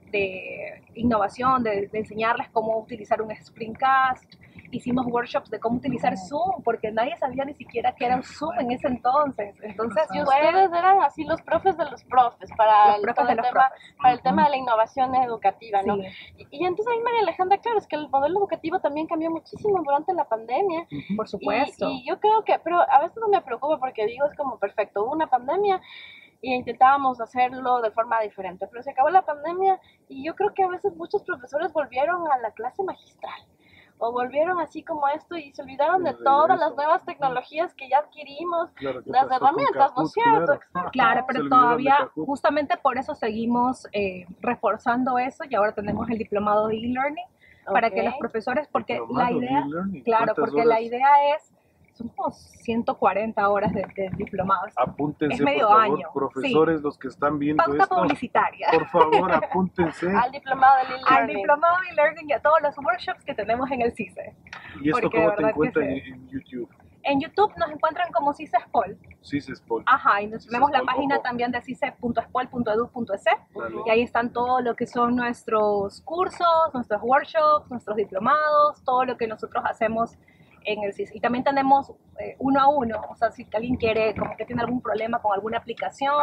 [SPEAKER 3] de innovación, de, de enseñarles cómo utilizar un Screencast. Hicimos workshops de cómo utilizar Zoom, porque nadie sabía ni siquiera qué era un Zoom en ese entonces. Entonces,
[SPEAKER 2] Y
[SPEAKER 3] yo
[SPEAKER 2] ustedes eran así los profes de los profes para
[SPEAKER 3] Los
[SPEAKER 2] el,
[SPEAKER 3] profes
[SPEAKER 2] todo
[SPEAKER 3] de
[SPEAKER 2] el
[SPEAKER 3] los
[SPEAKER 2] tema,
[SPEAKER 3] profes.
[SPEAKER 2] para el tema de la innovación educativa, ¿no?
[SPEAKER 3] sí.
[SPEAKER 2] Y, y entonces ahí, María Alejandra, claro, es que el modelo educativo también cambió muchísimo durante la pandemia.
[SPEAKER 3] Por
[SPEAKER 2] Y,
[SPEAKER 3] supuesto.
[SPEAKER 2] y yo creo que, pero a veces no me preocupa porque digo, es como perfecto, hubo una pandemia y intentábamos hacerlo de forma diferente, pero se acabó la pandemia y yo creo que a veces muchos profesores volvieron a la clase magistral o volvieron así como esto y se olvidaron de
[SPEAKER 1] De
[SPEAKER 2] todas
[SPEAKER 1] regreso.
[SPEAKER 2] las nuevas tecnologías que ya adquirimos,
[SPEAKER 1] Claro, ¿qué
[SPEAKER 2] las
[SPEAKER 1] pasó con
[SPEAKER 2] herramientas, ¿no es
[SPEAKER 1] Kahoot?
[SPEAKER 2] cierto?
[SPEAKER 1] Claro.
[SPEAKER 3] Claro,
[SPEAKER 1] Se
[SPEAKER 3] pero
[SPEAKER 1] olvidaron de
[SPEAKER 3] todavía,
[SPEAKER 1] Kahoot.
[SPEAKER 3] justamente por eso seguimos eh, reforzando eso y ahora tenemos el diplomado de e-learning para que
[SPEAKER 2] Ok.
[SPEAKER 3] los profesores, porque
[SPEAKER 1] Diplomado
[SPEAKER 3] la
[SPEAKER 1] de
[SPEAKER 3] idea,
[SPEAKER 1] e-learning.
[SPEAKER 3] claro,
[SPEAKER 1] ¿Cuántas
[SPEAKER 3] porque la
[SPEAKER 1] horas?
[SPEAKER 3] idea es, son como ciento cuarenta horas de, de diplomado.
[SPEAKER 1] Apúntense,
[SPEAKER 3] es medio
[SPEAKER 1] por favor,
[SPEAKER 3] año,
[SPEAKER 1] profesores, los que están viendo
[SPEAKER 3] Pauta
[SPEAKER 1] esto.
[SPEAKER 3] publicitaria.
[SPEAKER 1] Por favor, apúntense.
[SPEAKER 2] Al diplomado del
[SPEAKER 3] Al
[SPEAKER 2] e-learning.
[SPEAKER 3] diplomado de e-learning y a todos los workshops que tenemos en el CISE.
[SPEAKER 1] ¿Y esto
[SPEAKER 3] porque de
[SPEAKER 1] cómo te
[SPEAKER 3] verdad que
[SPEAKER 1] encuentran
[SPEAKER 3] sí.
[SPEAKER 1] en, en YouTube?
[SPEAKER 3] En YouTube nos encuentran como CISE Spol.
[SPEAKER 1] Sí, se Spol.
[SPEAKER 3] Ajá, y nos- tenemos la
[SPEAKER 1] Spol,
[SPEAKER 3] página
[SPEAKER 1] ojo.
[SPEAKER 3] también de cice punto spol punto edu punto es.
[SPEAKER 1] Dale.
[SPEAKER 3] Y ahí están todo lo que son nuestros cursos, nuestros workshops, nuestros diplomados, todo lo que nosotros hacemos en el CISE. Y también tenemos eh, uno a uno, o sea, si alguien quiere, como que tiene algún problema con alguna aplicación,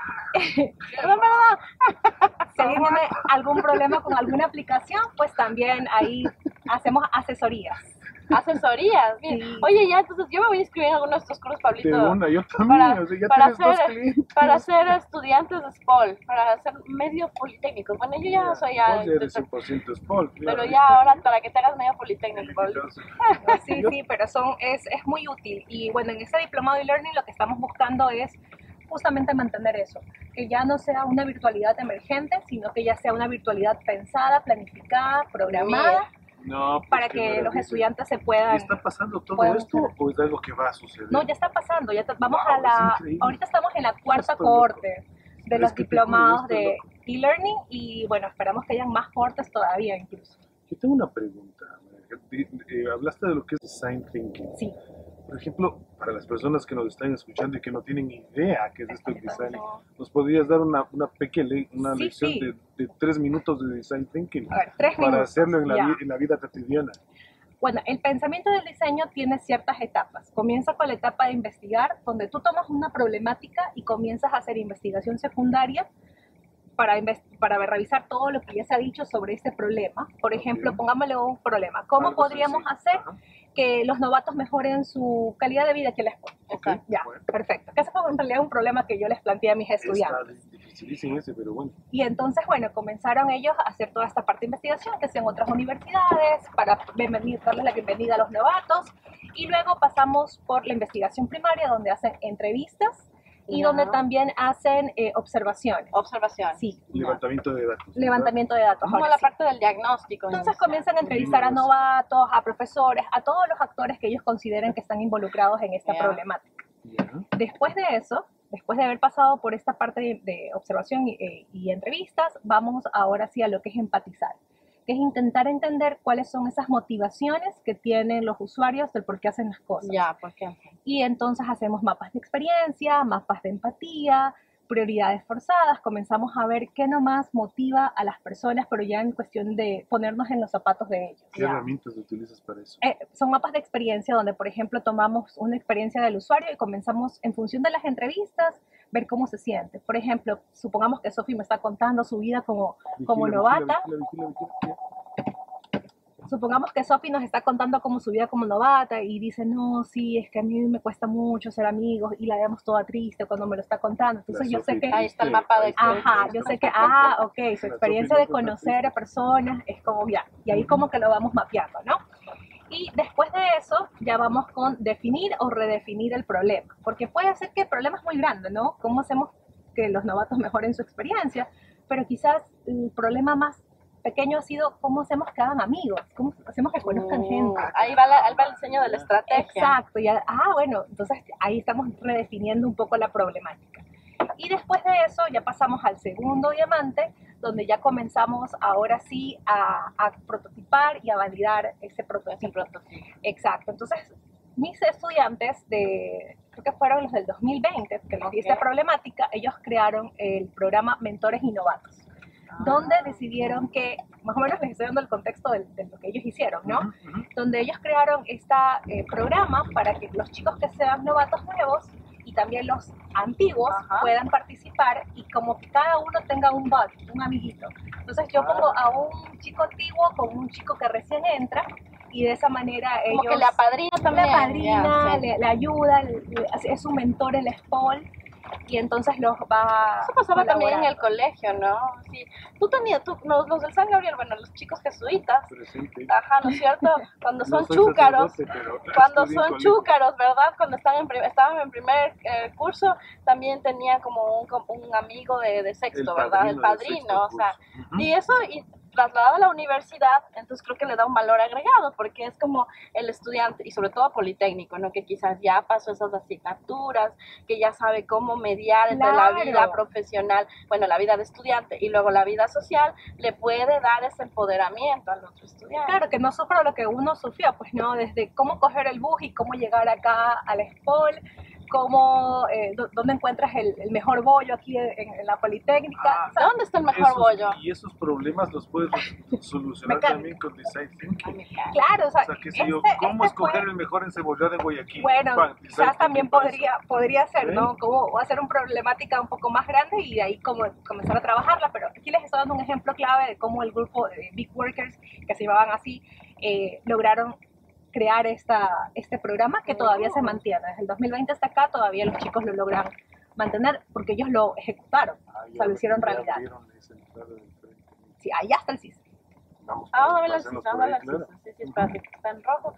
[SPEAKER 2] Perdón, perdón.
[SPEAKER 3] si alguien tiene algún problema con alguna aplicación, pues también ahí hacemos asesorías.
[SPEAKER 2] Asesorías. Bien.
[SPEAKER 3] Sí.
[SPEAKER 2] Oye, ya, entonces yo me voy a inscribir en alguno de estos cursos,
[SPEAKER 1] De
[SPEAKER 2] Pablito.
[SPEAKER 1] una, yo también.
[SPEAKER 2] Para-
[SPEAKER 1] o sea, ya
[SPEAKER 2] para
[SPEAKER 1] tienes dos
[SPEAKER 2] hacer-
[SPEAKER 1] clientes.
[SPEAKER 2] Para ser estudiantes de SPOL, para ser medio politécnicos. Bueno, yo ya soy ya,
[SPEAKER 1] Spol ya eres cien por ciento Spol.
[SPEAKER 2] pero ya ahora para que te hagas medio politécnico, Pablito.
[SPEAKER 3] Sí, sí, pero son, es, es muy útil. Y bueno, en este diplomado de learning lo que estamos buscando es justamente mantener eso, que ya no sea una virtualidad emergente, sino que ya sea una virtualidad pensada, planificada, programada,
[SPEAKER 1] No, pues,
[SPEAKER 3] para
[SPEAKER 1] qué
[SPEAKER 3] que los
[SPEAKER 1] maravilla.
[SPEAKER 3] estudiantes se
[SPEAKER 1] ¿Y
[SPEAKER 3] puedan...
[SPEAKER 1] está pasando todo
[SPEAKER 3] puedan
[SPEAKER 1] esto
[SPEAKER 3] hacer.
[SPEAKER 1] o es algo que va a suceder?
[SPEAKER 3] No, ya está pasando, ya te- vamos
[SPEAKER 1] Wow,
[SPEAKER 3] a la...
[SPEAKER 1] es increíble.
[SPEAKER 3] Ahorita estamos en la cuarta
[SPEAKER 1] Estoy loco.
[SPEAKER 3] cohorte de
[SPEAKER 1] Es
[SPEAKER 3] los
[SPEAKER 1] que te
[SPEAKER 3] diplomados
[SPEAKER 1] juro, yo
[SPEAKER 3] de
[SPEAKER 1] estoy
[SPEAKER 3] e-learning y bueno, esperamos que hayan más cohortes todavía incluso.
[SPEAKER 1] Yo tengo una pregunta. Eh, eh, hablaste de lo que es design thinking.
[SPEAKER 3] Sí.
[SPEAKER 1] Por ejemplo, para las personas que nos están escuchando y que no tienen idea qué es esto del design, ¿nos podrías dar una, una pequeña una
[SPEAKER 3] Sí,
[SPEAKER 1] lección
[SPEAKER 3] sí.
[SPEAKER 1] De, de tres minutos de design thinking?
[SPEAKER 3] A ver, tres
[SPEAKER 1] para
[SPEAKER 3] minutos.
[SPEAKER 1] hacerlo en la,
[SPEAKER 3] ya.
[SPEAKER 1] vi- en la vida cotidiana.
[SPEAKER 3] Bueno, el pensamiento del diseño tiene ciertas etapas. Comienza con la etapa de investigar, donde tú tomas una problemática y comienzas a hacer investigación secundaria para, inves- para revisar todo lo que ya se ha dicho sobre este problema. Por ejemplo,
[SPEAKER 1] Ok.
[SPEAKER 3] pongámosle un problema. ¿Cómo
[SPEAKER 1] Algo
[SPEAKER 3] podríamos
[SPEAKER 1] sencillo.
[SPEAKER 3] hacer
[SPEAKER 1] Ajá.
[SPEAKER 3] que los novatos mejoren su calidad de vida que les pone?
[SPEAKER 1] Ok,
[SPEAKER 3] Ya,
[SPEAKER 1] bueno.
[SPEAKER 3] perfecto. Que ese fue en realidad un problema que yo les planteé a mis estudiantes.
[SPEAKER 1] Está dificilísimo ese, pero bueno.
[SPEAKER 3] Y entonces, bueno, comenzaron ellos a hacer toda esta parte de investigación que hacen otras universidades para bienvenir- darles la bienvenida a los novatos. Y luego pasamos por la investigación primaria, donde hacen entrevistas y
[SPEAKER 2] Ya.
[SPEAKER 3] donde también hacen eh, observaciones.
[SPEAKER 2] Observación.
[SPEAKER 3] Sí,
[SPEAKER 1] Levantamiento de datos.
[SPEAKER 3] levantamiento de datos.
[SPEAKER 2] Como
[SPEAKER 3] ahora
[SPEAKER 2] la
[SPEAKER 3] sí.
[SPEAKER 2] parte del diagnóstico.
[SPEAKER 3] Entonces
[SPEAKER 2] inicial.
[SPEAKER 3] comienzan a entrevistar a novatos, a profesores, a todos los actores que ellos consideren que están involucrados en esta
[SPEAKER 2] Ya.
[SPEAKER 3] problemática.
[SPEAKER 1] Ya.
[SPEAKER 3] Después de eso, después de haber pasado por esta parte de, de observación y, eh, y entrevistas, vamos ahora sí a lo que es empatizar, que es intentar entender cuáles son esas motivaciones que tienen los usuarios del por qué hacen las cosas.
[SPEAKER 2] Ya, ¿por qué?
[SPEAKER 3] Y entonces hacemos mapas de experiencia, mapas de empatía, prioridades forzadas, comenzamos a ver qué nomás motiva a las personas, pero ya en cuestión de ponernos en los zapatos de ellos.
[SPEAKER 1] ¿Qué
[SPEAKER 2] Ya.
[SPEAKER 1] herramientas utilizas para eso?
[SPEAKER 3] Eh, son mapas de experiencia donde, por ejemplo, tomamos una experiencia del usuario y comenzamos, en función de las entrevistas, ver cómo se siente. Por ejemplo, supongamos que Sofi me está contando su vida como, como
[SPEAKER 1] Vigila,
[SPEAKER 3] novata.
[SPEAKER 1] vigila, vigila, vigila, vigila.
[SPEAKER 3] Supongamos que Sofi nos está contando como su vida como novata y dice, no, sí, es que a mí me cuesta mucho ser amigos y la vemos toda triste cuando me lo está contando. Entonces
[SPEAKER 1] La
[SPEAKER 3] yo sé
[SPEAKER 1] Sofi
[SPEAKER 3] que...
[SPEAKER 2] Ahí está el
[SPEAKER 1] triste,
[SPEAKER 2] mapa de
[SPEAKER 1] ahí está,
[SPEAKER 3] Ajá,
[SPEAKER 1] ahí
[SPEAKER 3] yo
[SPEAKER 1] está.
[SPEAKER 3] sé que, ah, ok, su
[SPEAKER 1] La
[SPEAKER 3] experiencia
[SPEAKER 1] Sofi
[SPEAKER 3] de
[SPEAKER 1] no fue tan
[SPEAKER 3] conocer a
[SPEAKER 1] triste.
[SPEAKER 3] personas es como ya, y ahí como que lo vamos mapeando, ¿no? Y después de eso ya vamos con definir o redefinir el problema, porque puede ser que el problema es muy grande, ¿no? ¿Cómo hacemos que los novatos mejoren su experiencia? Pero quizás el problema más pequeño ha sido cómo hacemos que hagan amigos, cómo hacemos que conozcan
[SPEAKER 2] Uh,
[SPEAKER 3] gente.
[SPEAKER 2] ahí, va la- ahí va el diseño de la estrategia.
[SPEAKER 3] Exacto, ya, ah, bueno, entonces ahí estamos redefiniendo un poco la problemática. Y después de eso ya pasamos al segundo diamante, donde ya comenzamos ahora sí a, a prototipar y a validar ese
[SPEAKER 2] Ese
[SPEAKER 3] prototipo.
[SPEAKER 2] prototipo.
[SPEAKER 3] Exacto, entonces mis estudiantes de, creo que fueron los del dos mil veinte, que les di esta
[SPEAKER 2] Ok.
[SPEAKER 3] problemática, ellos crearon el programa Mentores y Novatos, donde decidieron que, más o menos les estoy dando el contexto de, de lo que ellos hicieron, ¿no?
[SPEAKER 1] Ujú, ujú.
[SPEAKER 3] Donde ellos crearon este programa para que los chicos que sean novatos nuevos y también los antiguos
[SPEAKER 2] Ajá.
[SPEAKER 3] puedan participar y como que cada uno tenga un buddy, un amiguito. Entonces yo pongo a un chico antiguo con un chico que recién entra y de esa manera
[SPEAKER 2] Como
[SPEAKER 3] ellos...
[SPEAKER 2] que le apadrina también.
[SPEAKER 3] Le padrina,
[SPEAKER 2] ya, sí.
[SPEAKER 3] le, le ayuda, le- le- es su mentor el SPOL y entonces los va
[SPEAKER 2] Eso pasaba también en el
[SPEAKER 3] colaborando.
[SPEAKER 2] colegio, ¿no? Sí. Tú tenías, tú, los, los del San Gabriel, bueno, los chicos jesuitas,
[SPEAKER 1] Presente.
[SPEAKER 2] ajá, ¿no es cierto? Cuando
[SPEAKER 1] No
[SPEAKER 2] son
[SPEAKER 1] soy
[SPEAKER 2] chúcaros,
[SPEAKER 1] sacerdote, pero
[SPEAKER 2] cuando
[SPEAKER 1] estudié en
[SPEAKER 2] son
[SPEAKER 1] colegio.
[SPEAKER 2] chúcaros, ¿verdad? Cuando están en prim- estaban en primer eh, curso, también tenían como un, como un amigo de, de sexto, ¿verdad? El
[SPEAKER 1] del
[SPEAKER 2] padrino,
[SPEAKER 1] sexto
[SPEAKER 2] o sea,
[SPEAKER 1] curso. Ujú.
[SPEAKER 2] y eso, y trasladado a la universidad, entonces creo que le da un valor agregado, porque es como el estudiante, y sobre todo politécnico, ¿no? Que quizás ya pasó esas asignaturas, que ya sabe cómo mediar entre la
[SPEAKER 3] Claro.
[SPEAKER 2] vida profesional, bueno, la vida de estudiante y luego la vida social, le puede dar ese empoderamiento al otro estudiante.
[SPEAKER 3] Claro, que no sufra lo que uno sufrió, pues no, desde cómo coger el bus y cómo llegar acá al SPOL, cómo, eh, dó- dónde encuentras el, el mejor bollo aquí en, en la Politécnica.
[SPEAKER 1] Ah,
[SPEAKER 3] O sea,
[SPEAKER 2] ¿Dónde está el mejor
[SPEAKER 1] Esos-
[SPEAKER 2] bollo?
[SPEAKER 1] Y esos problemas los puedes res- solucionar
[SPEAKER 3] Mecánica.
[SPEAKER 1] también con design thinking.
[SPEAKER 3] claro, o sea,
[SPEAKER 1] O sea, qué sé yo,
[SPEAKER 3] este-
[SPEAKER 1] ¿cómo
[SPEAKER 3] este fue-
[SPEAKER 1] escoger el mejor encebollado en Guayaquil?
[SPEAKER 3] Bueno,
[SPEAKER 1] Pan, design
[SPEAKER 3] quizás
[SPEAKER 1] thinking
[SPEAKER 3] también
[SPEAKER 1] para eso.
[SPEAKER 3] podría, podría ser,
[SPEAKER 1] ¿Sí?
[SPEAKER 3] ¿no? Como hacer una problemática un poco más grande y de ahí como comenzar a trabajarla, pero aquí les estoy dando un ejemplo clave de cómo el grupo de Big Workers, que se llamaban así, eh, lograron crear esta, este programa que todavía se mantiene. Desde el dos mil veinte hasta acá todavía los chicos lo logran mantener porque ellos lo ejecutaron,
[SPEAKER 1] Ah,
[SPEAKER 3] o sea, lo hicieron
[SPEAKER 1] ya
[SPEAKER 3] realidad.
[SPEAKER 1] abrieron esa entrada del frente.
[SPEAKER 3] Sí, allá está el C I S.
[SPEAKER 1] Vamos,
[SPEAKER 2] Ah, dame la
[SPEAKER 1] pasémonos
[SPEAKER 2] cita,
[SPEAKER 1] por
[SPEAKER 2] dame
[SPEAKER 1] ahí,
[SPEAKER 2] la
[SPEAKER 1] claro.
[SPEAKER 2] cita. Sí, sí, espérate, que está en rojo.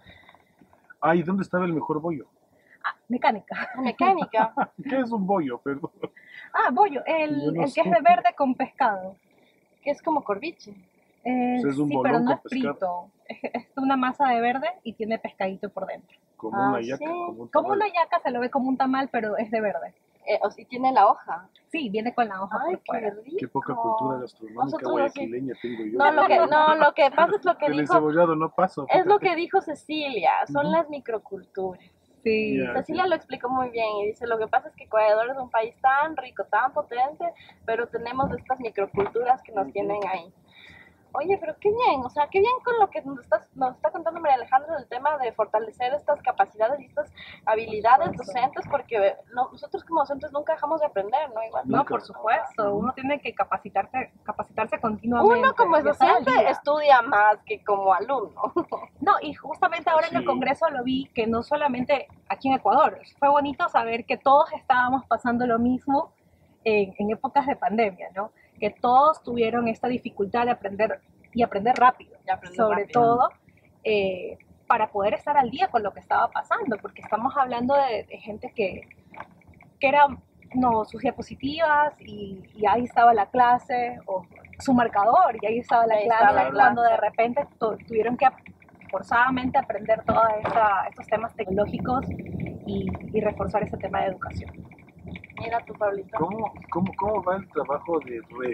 [SPEAKER 1] Ah, ¿y dónde estaba el mejor bollo?
[SPEAKER 3] Ah, mecánica.
[SPEAKER 2] Mecánica.
[SPEAKER 1] ¿Qué es un bollo? Perdón.
[SPEAKER 3] Ah, bollo,
[SPEAKER 1] Yo
[SPEAKER 3] el,
[SPEAKER 1] no
[SPEAKER 3] el que es
[SPEAKER 1] sé.
[SPEAKER 3] de verde con pescado.
[SPEAKER 2] Que es como corviche.
[SPEAKER 3] Eh,
[SPEAKER 1] Pues es un
[SPEAKER 3] sí,
[SPEAKER 1] bolón
[SPEAKER 3] pero no
[SPEAKER 1] con
[SPEAKER 3] es frito. Es, es una masa de verde y tiene pescadito por dentro.
[SPEAKER 1] Como
[SPEAKER 2] Ah,
[SPEAKER 1] una yaca,
[SPEAKER 2] sí.
[SPEAKER 1] como un
[SPEAKER 3] Como
[SPEAKER 1] tamal.
[SPEAKER 3] una yaca se lo ve como un tamal, pero es de verde.
[SPEAKER 2] Eh, o si tiene la hoja.
[SPEAKER 3] Sí, viene con la hoja
[SPEAKER 2] Ay,
[SPEAKER 3] por fuera.
[SPEAKER 2] qué rico.
[SPEAKER 1] Qué poca cultura gastronómica
[SPEAKER 2] Nosotros
[SPEAKER 1] guayaquileña tengo yo.
[SPEAKER 2] No, lo que, no, lo que pasa es lo que
[SPEAKER 1] Del
[SPEAKER 2] dijo,
[SPEAKER 1] encebollado no paso.
[SPEAKER 2] es lo
[SPEAKER 1] fíjate.
[SPEAKER 2] que dijo Cecilia, son
[SPEAKER 1] Ujú.
[SPEAKER 2] las microculturas.
[SPEAKER 3] Sí.
[SPEAKER 1] Ya.
[SPEAKER 2] Cecilia lo explicó muy bien y dice, lo que pasa es que Ecuador es un país tan rico, tan potente, pero tenemos estas microculturas que nos
[SPEAKER 1] Ujú.
[SPEAKER 2] tienen ahí. Oye, pero qué bien, o sea, qué bien con lo que nos, estás, nos está contando María Alejandra del tema de fortalecer estas capacidades y estas habilidades docentes, porque no, nosotros como docentes nunca dejamos de aprender, ¿no? Igual.
[SPEAKER 3] No, por supuesto, uno tiene que capacitarse, capacitarse continuamente.
[SPEAKER 2] Uno como
[SPEAKER 3] y estar al
[SPEAKER 2] docente
[SPEAKER 3] día.
[SPEAKER 2] estudia más que como alumno.
[SPEAKER 3] No, y justamente ahora en el
[SPEAKER 1] Sí.
[SPEAKER 3] Congreso lo vi que no solamente aquí en Ecuador, fue bonito saber que todos estábamos pasando lo mismo en, en épocas de pandemia, ¿no? Que todos tuvieron esta dificultad de aprender y aprender rápido,
[SPEAKER 2] Y aprender
[SPEAKER 3] sobre
[SPEAKER 2] rápido.
[SPEAKER 3] todo eh, para poder estar al día con lo que estaba pasando, porque estamos hablando de, de gente que, que era, no, sus diapositivas y, y ahí estaba la clase, o su marcador y ahí estaba la
[SPEAKER 2] Ahí
[SPEAKER 3] clase,
[SPEAKER 2] estaba la
[SPEAKER 3] cuando
[SPEAKER 2] clase.
[SPEAKER 3] de repente tu- tuvieron que forzadamente aprender todos estos temas tecnológicos y, y reforzar ese tema de educación.
[SPEAKER 2] Mira tu Pablito.
[SPEAKER 1] ¿Cómo, cómo, ¿Cómo va el trabajo de red?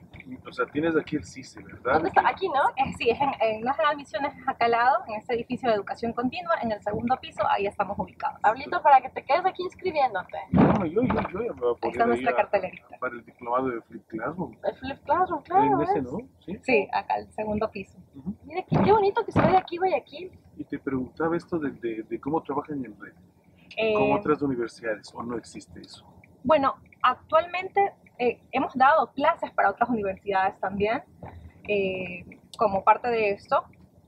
[SPEAKER 1] O sea, tienes aquí el CICE, ¿verdad?
[SPEAKER 2] ¿Dónde está? Aquí, ¿no?
[SPEAKER 3] Eh, sí, es en, en las admisiones es acá al lado, en este edificio de educación continua, en el segundo piso, ahí estamos ubicados.
[SPEAKER 2] Pablito, para que te quedes aquí inscribiéndote.
[SPEAKER 1] No, yo, yo, yo ya me voy a
[SPEAKER 3] Ahí está
[SPEAKER 1] poner ahí
[SPEAKER 3] nuestra
[SPEAKER 1] a-
[SPEAKER 3] cartelerita.
[SPEAKER 1] para el diplomado de Flip Classroom.
[SPEAKER 2] El Flip Classroom,
[SPEAKER 1] En
[SPEAKER 2] claro.
[SPEAKER 1] ese,
[SPEAKER 2] ¿ves?
[SPEAKER 1] ¿no? Sí.
[SPEAKER 3] Sí, acá el segundo piso.
[SPEAKER 1] Ujú.
[SPEAKER 2] Mira qué, qué bonito que se ve de aquí Guayaquil.
[SPEAKER 1] Y te preguntaba esto de, de, de cómo trabajan en red,
[SPEAKER 3] Eh,
[SPEAKER 1] con otras universidades, o no existe eso.
[SPEAKER 3] Bueno, actualmente eh, hemos dado clases para otras universidades también, eh, como parte de esto.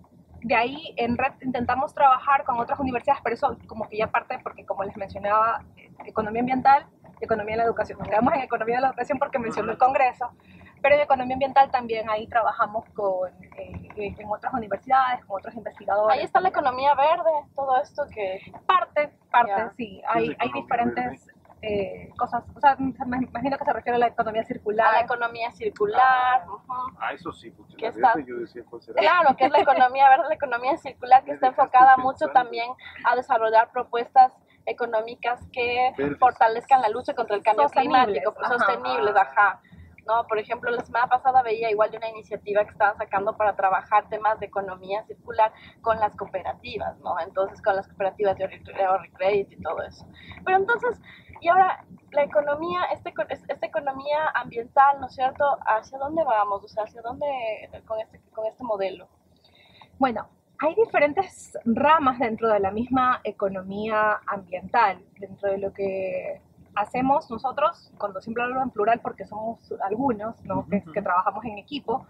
[SPEAKER 3] De ahí en red intentamos trabajar con otras universidades, pero eso como que ya parte, porque como les mencionaba, eh, economía ambiental y economía de la educación. Nos quedamos en economía de la educación porque mencionó el Congreso, pero en economía ambiental también ahí trabajamos con, eh, en otras universidades, con otros investigadores.
[SPEAKER 2] Ahí está la
[SPEAKER 3] también.
[SPEAKER 2] economía verde, todo esto que...
[SPEAKER 3] Parte, parte,
[SPEAKER 2] Ya.
[SPEAKER 3] sí.
[SPEAKER 1] ¿Qué es
[SPEAKER 3] Hay,
[SPEAKER 1] la
[SPEAKER 3] hay
[SPEAKER 1] economía
[SPEAKER 3] diferentes eh, cosas. O sea, me me imagino que se refiere a la economía circular.
[SPEAKER 2] A la economía circular. ujú.
[SPEAKER 1] Ah, eso sí, porque
[SPEAKER 2] ¿Qué
[SPEAKER 1] la
[SPEAKER 2] está?
[SPEAKER 1] verde yo decía, ¿cuál será?
[SPEAKER 2] Claro, que es la economía verde, la economía circular, que
[SPEAKER 1] Me
[SPEAKER 2] está
[SPEAKER 1] dejaste
[SPEAKER 2] enfocada
[SPEAKER 1] pensando.
[SPEAKER 2] mucho también a desarrollar propuestas económicas que
[SPEAKER 1] Verdes.
[SPEAKER 2] fortalezcan la lucha contra el cambio
[SPEAKER 3] Sostenibles,
[SPEAKER 2] climático, pues,
[SPEAKER 3] ajá.
[SPEAKER 2] sostenibles, ajá. No, por ejemplo, la semana pasada veía igual de una iniciativa que estaban sacando para trabajar temas de economía circular con las cooperativas, ¿no? Entonces, con las cooperativas de ahorro y crédito y todo eso. Pero entonces, y ahora, la economía, este, esta economía ambiental, ¿no es cierto? ¿Hacia dónde vamos? O sea, ¿hacia dónde con este, con este modelo?
[SPEAKER 3] Bueno, hay diferentes ramas dentro de la misma economía ambiental, dentro de lo que hacemos nosotros, cuando siempre hablo en plural porque somos algunos, ¿no? que, que trabajamos en equipo,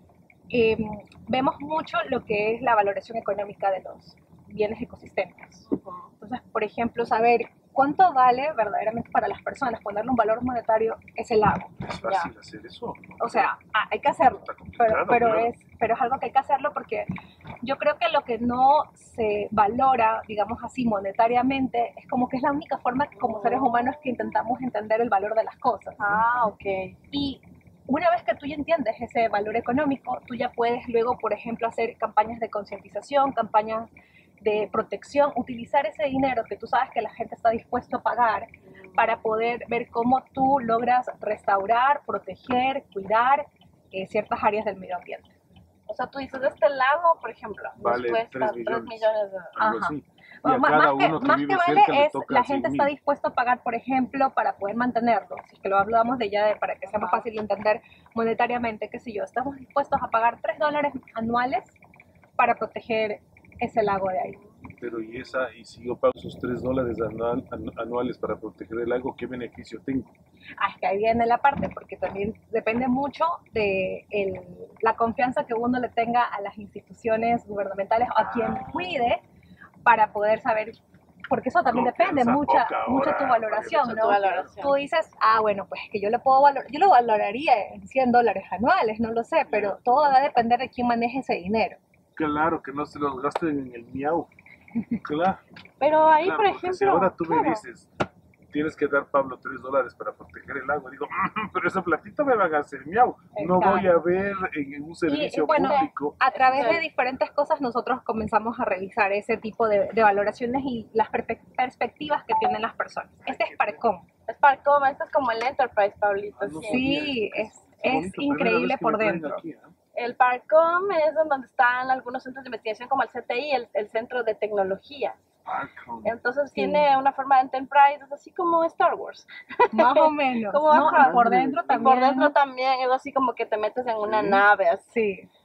[SPEAKER 3] eh, vemos mucho lo que es la valoración económica de los bienes ecosistémicos. Entonces, por ejemplo, saber cuánto vale verdaderamente para las personas, ponerle un valor monetario, es el agua.
[SPEAKER 1] Es fácil hacer eso. ¿no?
[SPEAKER 3] O sea, ah, hay que hacerlo,
[SPEAKER 1] Está complicado,
[SPEAKER 3] pero, pero,
[SPEAKER 1] claro.
[SPEAKER 3] es, pero es algo que hay que hacerlo porque yo creo que lo que no se valora, digamos así, monetariamente, es como que es la única forma que como seres humanos que intentamos entender el valor de las cosas.
[SPEAKER 2] Ah, ok.
[SPEAKER 3] Y una vez que tú ya entiendes ese valor económico, tú ya puedes luego, por ejemplo, hacer campañas de concientización, campañas de protección, utilizar ese dinero que tú sabes que la gente está dispuesto a pagar para poder ver cómo tú logras restaurar, proteger, cuidar eh, ciertas áreas del medio ambiente.
[SPEAKER 2] O sea, tú dices, este lago, por ejemplo, nos
[SPEAKER 1] Vale
[SPEAKER 2] cuesta
[SPEAKER 1] tres
[SPEAKER 2] tres
[SPEAKER 1] millones.
[SPEAKER 2] millones de
[SPEAKER 1] Algo
[SPEAKER 3] Ajá.
[SPEAKER 1] así. Y
[SPEAKER 3] Bueno,
[SPEAKER 1] a
[SPEAKER 3] más,
[SPEAKER 1] cada
[SPEAKER 3] más que,
[SPEAKER 1] uno que
[SPEAKER 3] más
[SPEAKER 1] vive
[SPEAKER 3] que vale
[SPEAKER 1] cerca le
[SPEAKER 3] es
[SPEAKER 1] toca
[SPEAKER 3] la gente
[SPEAKER 1] cien
[SPEAKER 3] está
[SPEAKER 1] mil.
[SPEAKER 3] dispuesta a pagar, por ejemplo, para poder mantenerlo. Si es que lo hablamos de ya de, para que sea más fácil de entender monetariamente, qué sé yo, estamos dispuestos a pagar tres dólares anuales para proteger ese lago de ahí.
[SPEAKER 1] Pero y esa, y si yo pago esos tres dólares anual, anu- anuales para proteger el lago, ¿qué beneficio tengo?
[SPEAKER 3] Ah, es que ahí viene la parte, porque también depende mucho de el, la confianza que uno le tenga a las instituciones gubernamentales o a quien cuide para poder saber, porque eso también depende
[SPEAKER 1] Confianza
[SPEAKER 3] mucha,
[SPEAKER 1] poca
[SPEAKER 3] mucho
[SPEAKER 1] ahora,
[SPEAKER 3] tu valoración,
[SPEAKER 2] mucho
[SPEAKER 3] ¿no?
[SPEAKER 2] tu valoración.
[SPEAKER 3] Tú dices, ah, bueno, pues que yo lo puedo valorar, yo lo valoraría en cien dólares anuales, no lo sé, pero todo va a depender de quién maneje ese dinero.
[SPEAKER 1] Claro, que no se los gasten en el miau. Claro.
[SPEAKER 2] Pero ahí,
[SPEAKER 1] claro,
[SPEAKER 2] por
[SPEAKER 1] porque
[SPEAKER 2] ejemplo,
[SPEAKER 1] si ahora tú me
[SPEAKER 2] claro,
[SPEAKER 1] dices, tienes que dar, Pablo, tres dólares para proteger el lago, digo, "Mm, pero esa platita me van a hacer miau. No
[SPEAKER 3] Exacto.
[SPEAKER 1] voy a ver en un servicio
[SPEAKER 3] Y, bueno,
[SPEAKER 1] público.
[SPEAKER 3] a través de
[SPEAKER 2] Exacto.
[SPEAKER 3] diferentes cosas nosotros comenzamos a revisar ese tipo de, de valoraciones y las perpe- perspectivas que tienen las personas. Este es Parcom.
[SPEAKER 2] es Parcom, esto es como el Enterprise, Pablito.
[SPEAKER 1] Ah, no
[SPEAKER 2] sí.
[SPEAKER 3] Sí,
[SPEAKER 1] sabía,
[SPEAKER 3] es,
[SPEAKER 1] qué
[SPEAKER 3] es
[SPEAKER 1] bonito, primera
[SPEAKER 3] increíble
[SPEAKER 1] vez que
[SPEAKER 3] por
[SPEAKER 1] me traen
[SPEAKER 3] dentro.
[SPEAKER 1] aquí, ¿eh?
[SPEAKER 2] El Parcom es donde están algunos centros de investigación como el C T I, el, el Centro de Tecnología.
[SPEAKER 1] Parcom.
[SPEAKER 2] Entonces
[SPEAKER 3] Sí.
[SPEAKER 2] tiene una forma de Enterprise, es así como Star Wars.
[SPEAKER 3] Más o menos.
[SPEAKER 2] Como
[SPEAKER 3] ¿no?
[SPEAKER 2] ajá.
[SPEAKER 3] Y por dentro
[SPEAKER 2] Y
[SPEAKER 3] también.
[SPEAKER 2] por dentro también es así como que te metes en una
[SPEAKER 1] Sí.
[SPEAKER 2] nave, así.
[SPEAKER 3] Sí.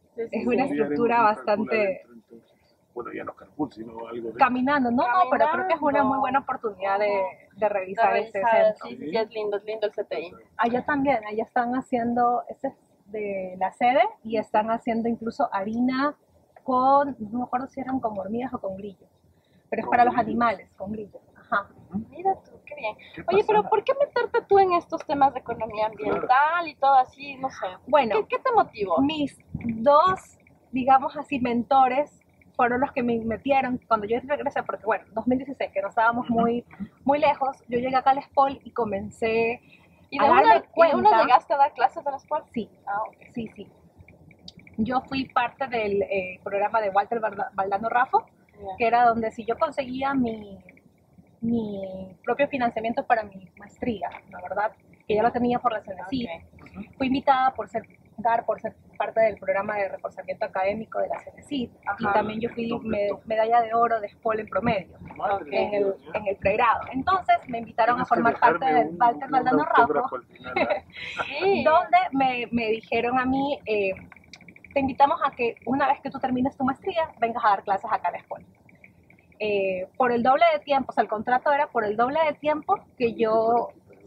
[SPEAKER 2] Sí, sí,
[SPEAKER 3] Es una
[SPEAKER 2] sí.
[SPEAKER 3] estructura
[SPEAKER 1] Podríamos
[SPEAKER 3] bastante-
[SPEAKER 1] calcular entre, entonces. Bueno, ya no carpool, sino algo de...
[SPEAKER 3] Caminando, no, no, pero creo que es una muy
[SPEAKER 2] Caminando.
[SPEAKER 3] buena oportunidad de, de
[SPEAKER 2] De
[SPEAKER 3] revisar ese
[SPEAKER 2] revisar,
[SPEAKER 3] centro.
[SPEAKER 2] sí, sí, sí, es lindo, es lindo el C T I.
[SPEAKER 3] Allá también, allá están haciendo, ese es de la sede, y están haciendo incluso harina con, no me acuerdo si eran con hormigas o con grillos, pero es
[SPEAKER 1] Con
[SPEAKER 3] para los
[SPEAKER 1] grillos.
[SPEAKER 3] animales, con grillos. Ajá.
[SPEAKER 2] Mira tú, qué bien.
[SPEAKER 1] ¿Qué
[SPEAKER 2] Oye, pero
[SPEAKER 1] pasada?
[SPEAKER 2] ¿por qué meterte tú en estos temas de economía ambiental y todo así? No sé.
[SPEAKER 3] Bueno,
[SPEAKER 2] ¿Qué, qué te motivó?
[SPEAKER 3] mis dos, digamos así, mentores fueron los que me metieron cuando yo regresé, porque bueno, dos mil dieciséis, que no estábamos muy, muy lejos, yo llegué acá al Espol y comencé
[SPEAKER 2] ¿Y
[SPEAKER 3] a
[SPEAKER 2] de, una,
[SPEAKER 3] darme
[SPEAKER 2] ¿y de
[SPEAKER 3] cuenta.
[SPEAKER 2] una llegaste a dar clases de la escuela?
[SPEAKER 3] Sí,
[SPEAKER 2] Ah, ok.
[SPEAKER 3] sí, sí. Yo fui parte del eh, programa de Walter Valda- Valdano Raffo,
[SPEAKER 2] Ya.
[SPEAKER 3] que era donde si yo conseguía mi, mi propio financiamiento para mi maestría, la verdad, que ya lo tenía por la CENESID,
[SPEAKER 2] Ok.
[SPEAKER 3] fui invitada por ser, dar por ser parte del programa de reforzamiento académico de la CENESID, y
[SPEAKER 2] Ajá.
[SPEAKER 3] también yo fui me- medalla de oro de Espol en promedio,
[SPEAKER 1] Madre
[SPEAKER 2] Ok.
[SPEAKER 1] de
[SPEAKER 3] en el,
[SPEAKER 1] Dios, ¿ya?
[SPEAKER 3] en el pregrado. Entonces me invitaron
[SPEAKER 1] Tienes
[SPEAKER 3] a
[SPEAKER 1] que
[SPEAKER 3] formar parte
[SPEAKER 1] dejarme
[SPEAKER 3] del
[SPEAKER 1] un-
[SPEAKER 3] Walter
[SPEAKER 1] un
[SPEAKER 3] Valdano Raffo,
[SPEAKER 1] autógrafo al final, ¿ah?
[SPEAKER 2] Sí.
[SPEAKER 3] donde me, me dijeron a mí, eh, te invitamos a que una vez que tú termines tu maestría, vengas a dar clases acá a la escuela. Eh, por el doble de tiempo, o sea, el contrato era por el doble de tiempo que yo,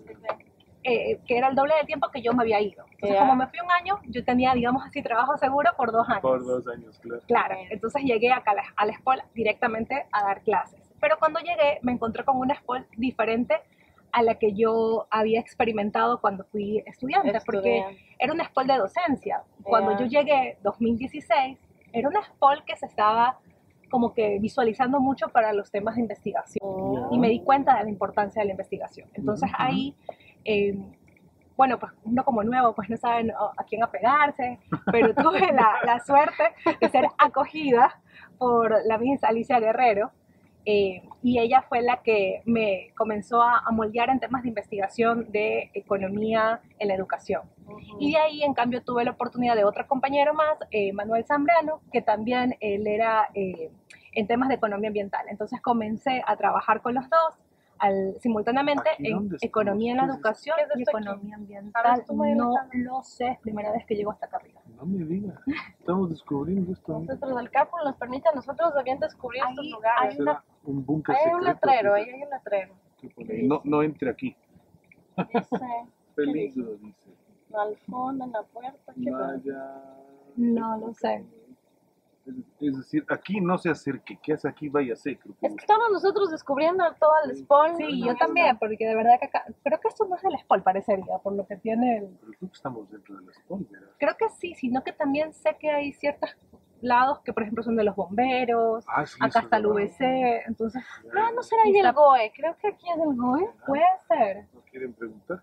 [SPEAKER 3] eh, que era el doble de tiempo que yo me había ido. Entonces,
[SPEAKER 2] Ya.
[SPEAKER 3] como me fui un año, yo tenía, digamos así, trabajo seguro por dos años.
[SPEAKER 1] Por dos años, claro.
[SPEAKER 3] Claro,
[SPEAKER 2] Bien.
[SPEAKER 3] entonces llegué acá a la, a la escuela directamente a dar clases. Pero cuando llegué me encontré con una escuela diferente a la que yo había experimentado cuando fui estudiante, porque
[SPEAKER 2] Estudiante.
[SPEAKER 3] era una escuela de docencia. Cuando
[SPEAKER 2] Ya.
[SPEAKER 3] yo llegué, dos mil dieciséis, era una escuela que se estaba como que visualizando mucho para los temas de investigación.
[SPEAKER 2] Oh.
[SPEAKER 3] Y me di cuenta de la importancia de la investigación. Entonces
[SPEAKER 1] Ujú,
[SPEAKER 3] ahí, eh, bueno, pues uno como nuevo, pues no sabe ¿no? a quién apegarse, pero tuve la, la suerte de ser acogida por la Miss Alicia Guerrero, eh, y ella fue la que me comenzó a, a moldear en temas de investigación de economía en la educación.
[SPEAKER 2] Ujú.
[SPEAKER 3] Y de ahí, en cambio, tuve la oportunidad de otro compañero más, eh, Manuel Zambrano, que también él era eh, en temas de economía ambiental. Entonces comencé a trabajar con los dos al, simultáneamente
[SPEAKER 1] ¿Aquí
[SPEAKER 3] en
[SPEAKER 1] dónde estamos?
[SPEAKER 3] economía en la
[SPEAKER 1] ¿Qué es esto?
[SPEAKER 3] educación
[SPEAKER 2] ¿Qué es
[SPEAKER 3] y
[SPEAKER 2] esto aquí?
[SPEAKER 3] economía
[SPEAKER 2] A
[SPEAKER 3] ambiental.
[SPEAKER 2] ver, tú, María
[SPEAKER 3] No
[SPEAKER 2] Alejandra.
[SPEAKER 3] lo sé, es primera vez que llego hasta acá arriba.
[SPEAKER 1] No me digas. Estamos descubriendo esto. ¿eh?
[SPEAKER 2] Nosotros, el campo nos permite a nosotros también descubrir
[SPEAKER 3] Ahí
[SPEAKER 2] estos
[SPEAKER 3] hay
[SPEAKER 2] lugares.
[SPEAKER 3] una-
[SPEAKER 1] ¿Será un búnker
[SPEAKER 2] Hay
[SPEAKER 1] secreto?
[SPEAKER 2] un letrero,
[SPEAKER 1] ¿Qué
[SPEAKER 2] ahí hay un letrero.
[SPEAKER 1] ¿Qué pone ahí? No, no entre aquí.
[SPEAKER 2] Dice,
[SPEAKER 1] Peligro, dice.
[SPEAKER 2] al fondo, en la puerta, ¿qué dice?
[SPEAKER 1] Vaya.
[SPEAKER 3] No lo sé.
[SPEAKER 1] Es, es decir, aquí no se acerque. ¿Qué hace aquí? Váyase. Creo que
[SPEAKER 2] Es que estamos nosotros descubriendo todo el spawn.
[SPEAKER 3] Sí,
[SPEAKER 2] en
[SPEAKER 3] yo
[SPEAKER 2] esta-
[SPEAKER 3] también, porque de verdad que acá, creo que esto no es del Spol, parecería, por lo que tiene el...
[SPEAKER 1] Pero creo que estamos dentro de las pólveras.
[SPEAKER 3] Creo que sí, sino que también sé que hay ciertos lados que, por ejemplo, son de los bomberos,
[SPEAKER 1] Ah, sí,
[SPEAKER 3] acá
[SPEAKER 1] eso
[SPEAKER 3] está
[SPEAKER 1] es
[SPEAKER 3] el
[SPEAKER 1] verdad.
[SPEAKER 3] V C, entonces
[SPEAKER 2] No, no será ahí el GOE, creo que aquí es el GOE.
[SPEAKER 3] puede ser.
[SPEAKER 1] ¿No quieren preguntar?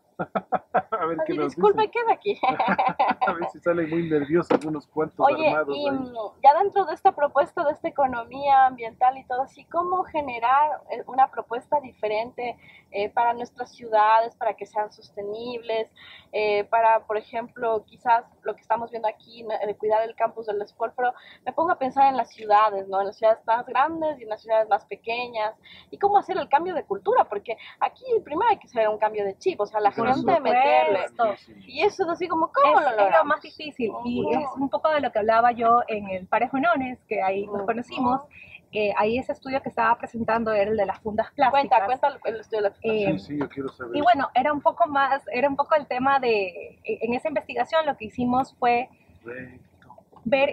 [SPEAKER 1] A ver qué
[SPEAKER 2] Así,
[SPEAKER 1] nos
[SPEAKER 2] disculpe,
[SPEAKER 1] dicen.
[SPEAKER 2] ¿qué es aquí?
[SPEAKER 1] A ver si salen muy nerviosos unos cuantos
[SPEAKER 2] Oye,
[SPEAKER 1] armados
[SPEAKER 2] y
[SPEAKER 1] ahí.
[SPEAKER 2] mm, ya dentro de esta propuesta de esta economía ambiental y todo así, ¿cómo generar eh, una propuesta diferente eh, para nuestras ciudades, para que sean sostenibles, eh, para, por ejemplo, quizás lo que estamos viendo aquí, ¿no? de cuidar el campus del Espol, pero me pongo a pensar en las ciudades, ¿no? En las ciudades más grandes y en las ciudades más pequeñas, y cómo hacer el cambio de cultura, porque aquí primero hay que hacer un cambio de chip, o sea, la
[SPEAKER 1] Por
[SPEAKER 2] gente
[SPEAKER 3] supuesto.
[SPEAKER 2] meterle.
[SPEAKER 3] Esto.
[SPEAKER 2] Y eso es así como, ¿cómo
[SPEAKER 3] Es,
[SPEAKER 2] lo
[SPEAKER 3] es lo
[SPEAKER 2] logramos?
[SPEAKER 3] más difícil y
[SPEAKER 2] Ujú.
[SPEAKER 3] es un poco de lo que hablaba yo en el Pares Jonones, que ahí nos
[SPEAKER 2] Ujú.
[SPEAKER 3] conocimos. Eh, ahí ese estudio que estaba presentando era el de las fundas plásticas.
[SPEAKER 2] Cuenta, cuenta el, el estudio de la
[SPEAKER 3] Eh,
[SPEAKER 1] Sí, sí, yo quiero saber.
[SPEAKER 3] Y bueno, era un poco más, era un poco el tema de, en esa investigación lo que hicimos fue
[SPEAKER 1] Correcto.
[SPEAKER 3] ver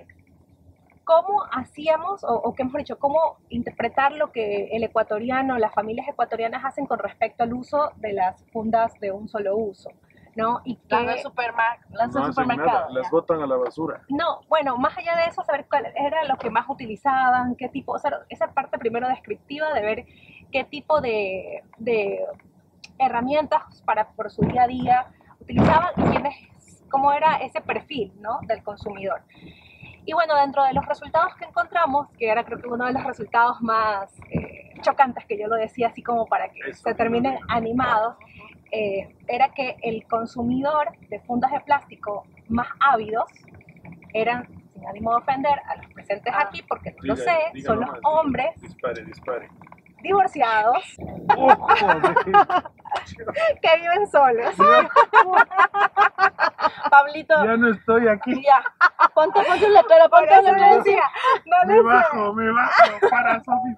[SPEAKER 3] cómo hacíamos, o, o que mejor dicho, cómo interpretar lo que el ecuatoriano, las familias ecuatorianas hacen con respecto al uso de las fundas de un solo uso, ¿no? Y
[SPEAKER 2] Las del
[SPEAKER 3] que,
[SPEAKER 2] supermar- las
[SPEAKER 1] No
[SPEAKER 2] del
[SPEAKER 1] hacen
[SPEAKER 2] supermercado.
[SPEAKER 1] nada, las
[SPEAKER 2] ya.
[SPEAKER 1] botan a la basura.
[SPEAKER 3] no, bueno, más allá de eso, saber cuál era lo que más utilizaban, qué tipo, o sea, esa parte primero descriptiva de ver qué tipo de, de herramientas para por su día a día utilizaban y quiénes, cómo era ese perfil, ¿no? Del consumidor. Y bueno, dentro de los resultados que encontramos, que era creo que uno de los resultados más eh, chocantes, que yo lo decía así como para que
[SPEAKER 1] Eso,
[SPEAKER 3] se terminen
[SPEAKER 1] no, no.
[SPEAKER 3] animados, eh, era que el consumidor de fundas de plástico más ávidos eran, sin ánimo de ofender a los presentes
[SPEAKER 2] Ah.
[SPEAKER 3] aquí, porque no lo
[SPEAKER 1] Diga-
[SPEAKER 3] sé,
[SPEAKER 1] diga
[SPEAKER 3] son los
[SPEAKER 1] nomás, diga.
[SPEAKER 3] hombres
[SPEAKER 1] Dispare, dispare.
[SPEAKER 3] divorciados
[SPEAKER 1] ¡Oh, joder!
[SPEAKER 3] que viven solos.
[SPEAKER 2] Pablito,
[SPEAKER 1] Ya no estoy aquí.
[SPEAKER 2] ya, ponte, ponte un letrero,
[SPEAKER 3] Por
[SPEAKER 2] ponte
[SPEAKER 3] eso
[SPEAKER 2] un
[SPEAKER 3] le
[SPEAKER 2] letrero.
[SPEAKER 3] decía, no
[SPEAKER 1] Me
[SPEAKER 3] le sé.
[SPEAKER 1] bajo, me bajo. Para, Sofi,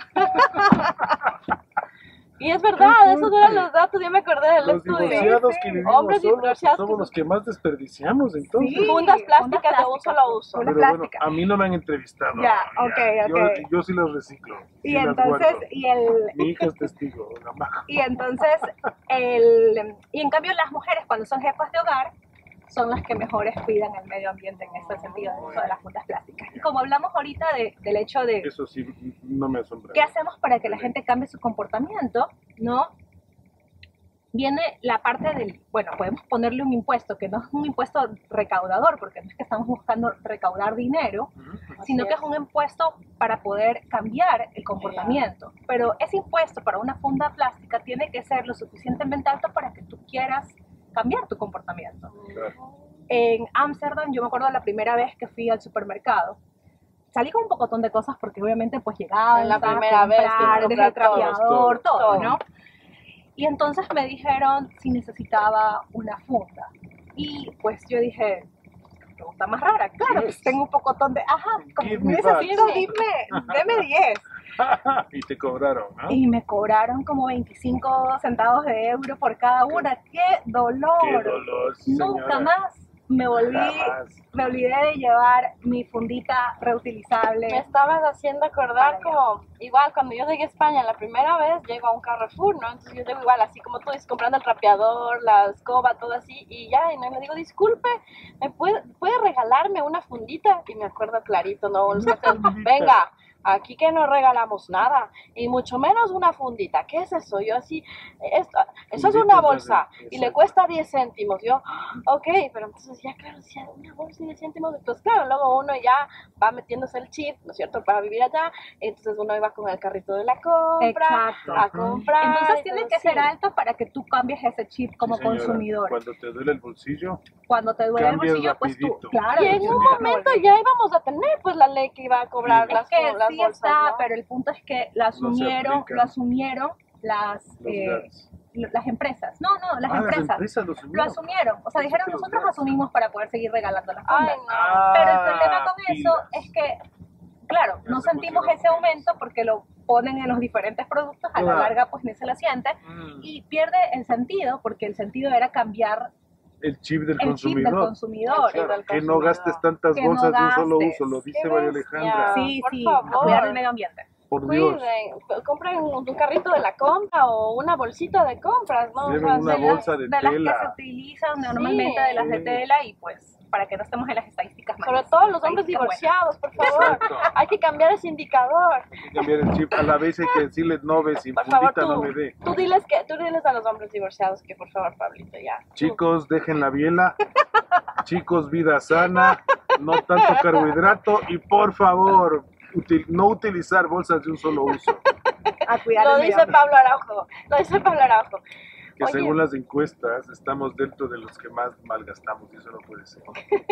[SPEAKER 1] para.
[SPEAKER 2] Y es verdad,
[SPEAKER 1] Qué
[SPEAKER 2] esos eran
[SPEAKER 1] fuerte.
[SPEAKER 2] los datos, yo me acordé del
[SPEAKER 1] Los
[SPEAKER 2] estudio.
[SPEAKER 1] divorciados
[SPEAKER 3] Sí,
[SPEAKER 1] que
[SPEAKER 3] sí.
[SPEAKER 1] vivimos
[SPEAKER 2] Hombres
[SPEAKER 1] solos
[SPEAKER 2] divorciados
[SPEAKER 1] somos
[SPEAKER 2] que-
[SPEAKER 1] los que más desperdiciamos, entonces.
[SPEAKER 3] Sí.
[SPEAKER 2] Fundas plásticas
[SPEAKER 3] fundas
[SPEAKER 2] de un
[SPEAKER 3] plásticas.
[SPEAKER 2] solo uso.
[SPEAKER 3] Fundas
[SPEAKER 1] Pero bueno,
[SPEAKER 3] plásticas.
[SPEAKER 1] a mí no me han entrevistado.
[SPEAKER 3] Ya, ok,
[SPEAKER 1] Yo,
[SPEAKER 3] ok.
[SPEAKER 1] yo sí las reciclo.
[SPEAKER 3] Y
[SPEAKER 1] sí las
[SPEAKER 3] entonces,
[SPEAKER 1] guardo.
[SPEAKER 3] y el,
[SPEAKER 1] Mi hija es testigo, la maja.
[SPEAKER 3] y entonces, el, y en cambio las mujeres cuando son jefas de hogar son las que mejores cuidan el medio ambiente en ese sentido del uso de las fundas plásticas. Y como hablamos ahorita de, del hecho de
[SPEAKER 1] Eso sí, no me asombra.
[SPEAKER 3] qué hacemos para que la gente cambie su comportamiento, ¿no? Viene la parte del, bueno, podemos ponerle un impuesto, que no es un impuesto recaudador, porque no es que estamos buscando recaudar dinero,
[SPEAKER 1] Ujú.
[SPEAKER 3] sino que es un impuesto para poder cambiar el comportamiento. Pero ese impuesto para una funda plástica tiene que ser lo suficientemente alto para que tú quieras cambiar tu comportamiento.
[SPEAKER 1] Claro.
[SPEAKER 3] En Ámsterdam, yo me acuerdo la primera vez que fui al supermercado, salí con un pocotón de cosas porque obviamente pues llegaba
[SPEAKER 2] En la
[SPEAKER 3] a
[SPEAKER 2] primera vez,
[SPEAKER 3] comprar,
[SPEAKER 2] tienes que
[SPEAKER 3] desde el
[SPEAKER 2] comprar todo,
[SPEAKER 3] trapeador, todo,
[SPEAKER 2] todo.
[SPEAKER 3] ¿no? Y entonces me dijeron si necesitaba una funda. Y pues yo dije, pregunta más rara, claro,
[SPEAKER 1] Yes.
[SPEAKER 3] pues tengo un pocotón de, ajá, como
[SPEAKER 1] Give me
[SPEAKER 3] necesito,
[SPEAKER 2] that.
[SPEAKER 3] dime, deme diez.
[SPEAKER 1] Y te cobraron, ¿no?
[SPEAKER 3] Y me cobraron como veinticinco centavos de euro por cada una. ¡Qué dolor!
[SPEAKER 1] Qué dolor, sí,
[SPEAKER 3] Nunca
[SPEAKER 1] señora.
[SPEAKER 3] más me volví,
[SPEAKER 1] Jamás.
[SPEAKER 3] me olvidé de llevar mi fundita reutilizable.
[SPEAKER 2] Me estabas haciendo acordar
[SPEAKER 3] Para
[SPEAKER 2] como, igual cuando yo llegué a España la primera vez, llego a un Carrefour, ¿no? Entonces yo llego igual, así como tú dices, comprando el trapeador, la escoba, todo así, y ya, y no, y le digo, disculpe, ¿me puede, puede regalarme una fundita? Y me acuerdo clarito, ¿no? Los costes, venga, aquí que no regalamos nada, y mucho menos una fundita. ¿Qué es eso? Yo así, esto, eso es una
[SPEAKER 1] Funditas,
[SPEAKER 2] bolsa,
[SPEAKER 1] ya de-
[SPEAKER 2] y le
[SPEAKER 1] exacto.
[SPEAKER 2] cuesta diez céntimos. Yo, ok, pero entonces ya, claro, decía, una bolsa y diez céntimos, entonces claro, luego uno ya va metiéndose el chip, ¿no es cierto?, para vivir allá, entonces uno iba con el carrito de la compra,
[SPEAKER 3] Exacto.
[SPEAKER 2] a comprar.
[SPEAKER 3] Entonces tiene que
[SPEAKER 2] sí.
[SPEAKER 3] ser alto para que tú cambies ese chip como
[SPEAKER 1] Sí, señora.
[SPEAKER 3] consumidor.
[SPEAKER 1] Cuando te duele el bolsillo,
[SPEAKER 3] Cuando te duele el
[SPEAKER 1] Cambias
[SPEAKER 3] bolsillo, pues tú,
[SPEAKER 1] rapidito.
[SPEAKER 3] claro.
[SPEAKER 2] Y en
[SPEAKER 3] yo
[SPEAKER 2] un
[SPEAKER 3] me
[SPEAKER 2] momento
[SPEAKER 3] volví.
[SPEAKER 2] ya íbamos a tener pues la ley que iba a cobrar
[SPEAKER 1] Sí.
[SPEAKER 2] las,
[SPEAKER 3] Es que
[SPEAKER 2] las
[SPEAKER 3] sí
[SPEAKER 2] bolsas,
[SPEAKER 3] está,
[SPEAKER 2] ¿no?
[SPEAKER 3] pero el punto es que lo asumieron,
[SPEAKER 1] aplican.
[SPEAKER 3] lo asumieron las,
[SPEAKER 1] los
[SPEAKER 3] eh,
[SPEAKER 1] GATS.
[SPEAKER 3] lo- las empresas. No, no, las
[SPEAKER 1] Ah,
[SPEAKER 3] empresas.
[SPEAKER 1] las empresas lo
[SPEAKER 3] Lo
[SPEAKER 1] asumieron.
[SPEAKER 3] asumieron. O sea,
[SPEAKER 1] Pensé
[SPEAKER 3] dijeron,
[SPEAKER 1] que los
[SPEAKER 3] nosotros
[SPEAKER 1] GATS.
[SPEAKER 3] asumimos para poder seguir regalando las
[SPEAKER 2] Ay,
[SPEAKER 3] fundas.
[SPEAKER 2] no.
[SPEAKER 1] Ah,
[SPEAKER 3] Pero el problema con eso
[SPEAKER 1] pilas.
[SPEAKER 3] es que, claro,
[SPEAKER 1] Ya
[SPEAKER 3] no
[SPEAKER 1] se
[SPEAKER 3] sentimos
[SPEAKER 1] pusieron
[SPEAKER 3] ese
[SPEAKER 1] pilas.
[SPEAKER 3] aumento porque lo ponen en los diferentes productos, a la
[SPEAKER 1] Claro.
[SPEAKER 3] larga pues ni se lo siente
[SPEAKER 1] Mm.
[SPEAKER 3] y pierde el sentido porque el sentido era cambiar
[SPEAKER 1] El chip del
[SPEAKER 3] el chip del
[SPEAKER 1] consumidor.
[SPEAKER 3] consumidor.
[SPEAKER 2] El chip
[SPEAKER 1] Claro,
[SPEAKER 2] del
[SPEAKER 1] que no
[SPEAKER 2] consumidor.
[SPEAKER 1] gastes tantas
[SPEAKER 3] Que no
[SPEAKER 1] bolsas de un solo
[SPEAKER 3] gastes.
[SPEAKER 1] uso, lo dice
[SPEAKER 2] Qué
[SPEAKER 1] María
[SPEAKER 2] bestia.
[SPEAKER 1] Alejandra.
[SPEAKER 3] Sí,
[SPEAKER 2] por
[SPEAKER 3] sí,
[SPEAKER 2] favor.
[SPEAKER 3] a cuidar el medio ambiente.
[SPEAKER 1] Por Dios.
[SPEAKER 2] Cuiden, c- compren un, un carrito de la compra o una bolsita de compras, ¿no?
[SPEAKER 1] Lleven
[SPEAKER 2] O sea,
[SPEAKER 1] una
[SPEAKER 2] de
[SPEAKER 1] bolsa
[SPEAKER 2] las-
[SPEAKER 1] de
[SPEAKER 3] de las que se
[SPEAKER 1] tela.
[SPEAKER 3] utilizan
[SPEAKER 2] Sí.
[SPEAKER 3] normalmente de las de
[SPEAKER 1] Sí.
[SPEAKER 3] tela y pues para que no estemos en las estadísticas malas.
[SPEAKER 2] Sobre todo los hombres
[SPEAKER 3] Estadísticas
[SPEAKER 2] divorciados, por favor.
[SPEAKER 1] Exacto.
[SPEAKER 2] Hay que cambiar ese indicador.
[SPEAKER 1] Hay que cambiar el chip. A la vez hay que decirles no ves, sin
[SPEAKER 2] Por favor,
[SPEAKER 1] fundita no
[SPEAKER 2] tú,
[SPEAKER 1] me dé.
[SPEAKER 2] tú diles que tú diles a los hombres divorciados que por favor, Pablito, ya. Tú.
[SPEAKER 1] Chicos, dejen la biela. Chicos, vida sana. No tanto carbohidrato. Y por favor, util- no utilizar bolsas de un solo uso.
[SPEAKER 3] buenas. A cuidar
[SPEAKER 2] Lo
[SPEAKER 3] el medio
[SPEAKER 2] dice
[SPEAKER 3] ambiente.
[SPEAKER 2] Pablo Araujo. Lo dice Pablo Araujo.
[SPEAKER 1] Que
[SPEAKER 2] Oye.
[SPEAKER 1] según las encuestas estamos dentro de los que más malgastamos. Y eso no puede ser.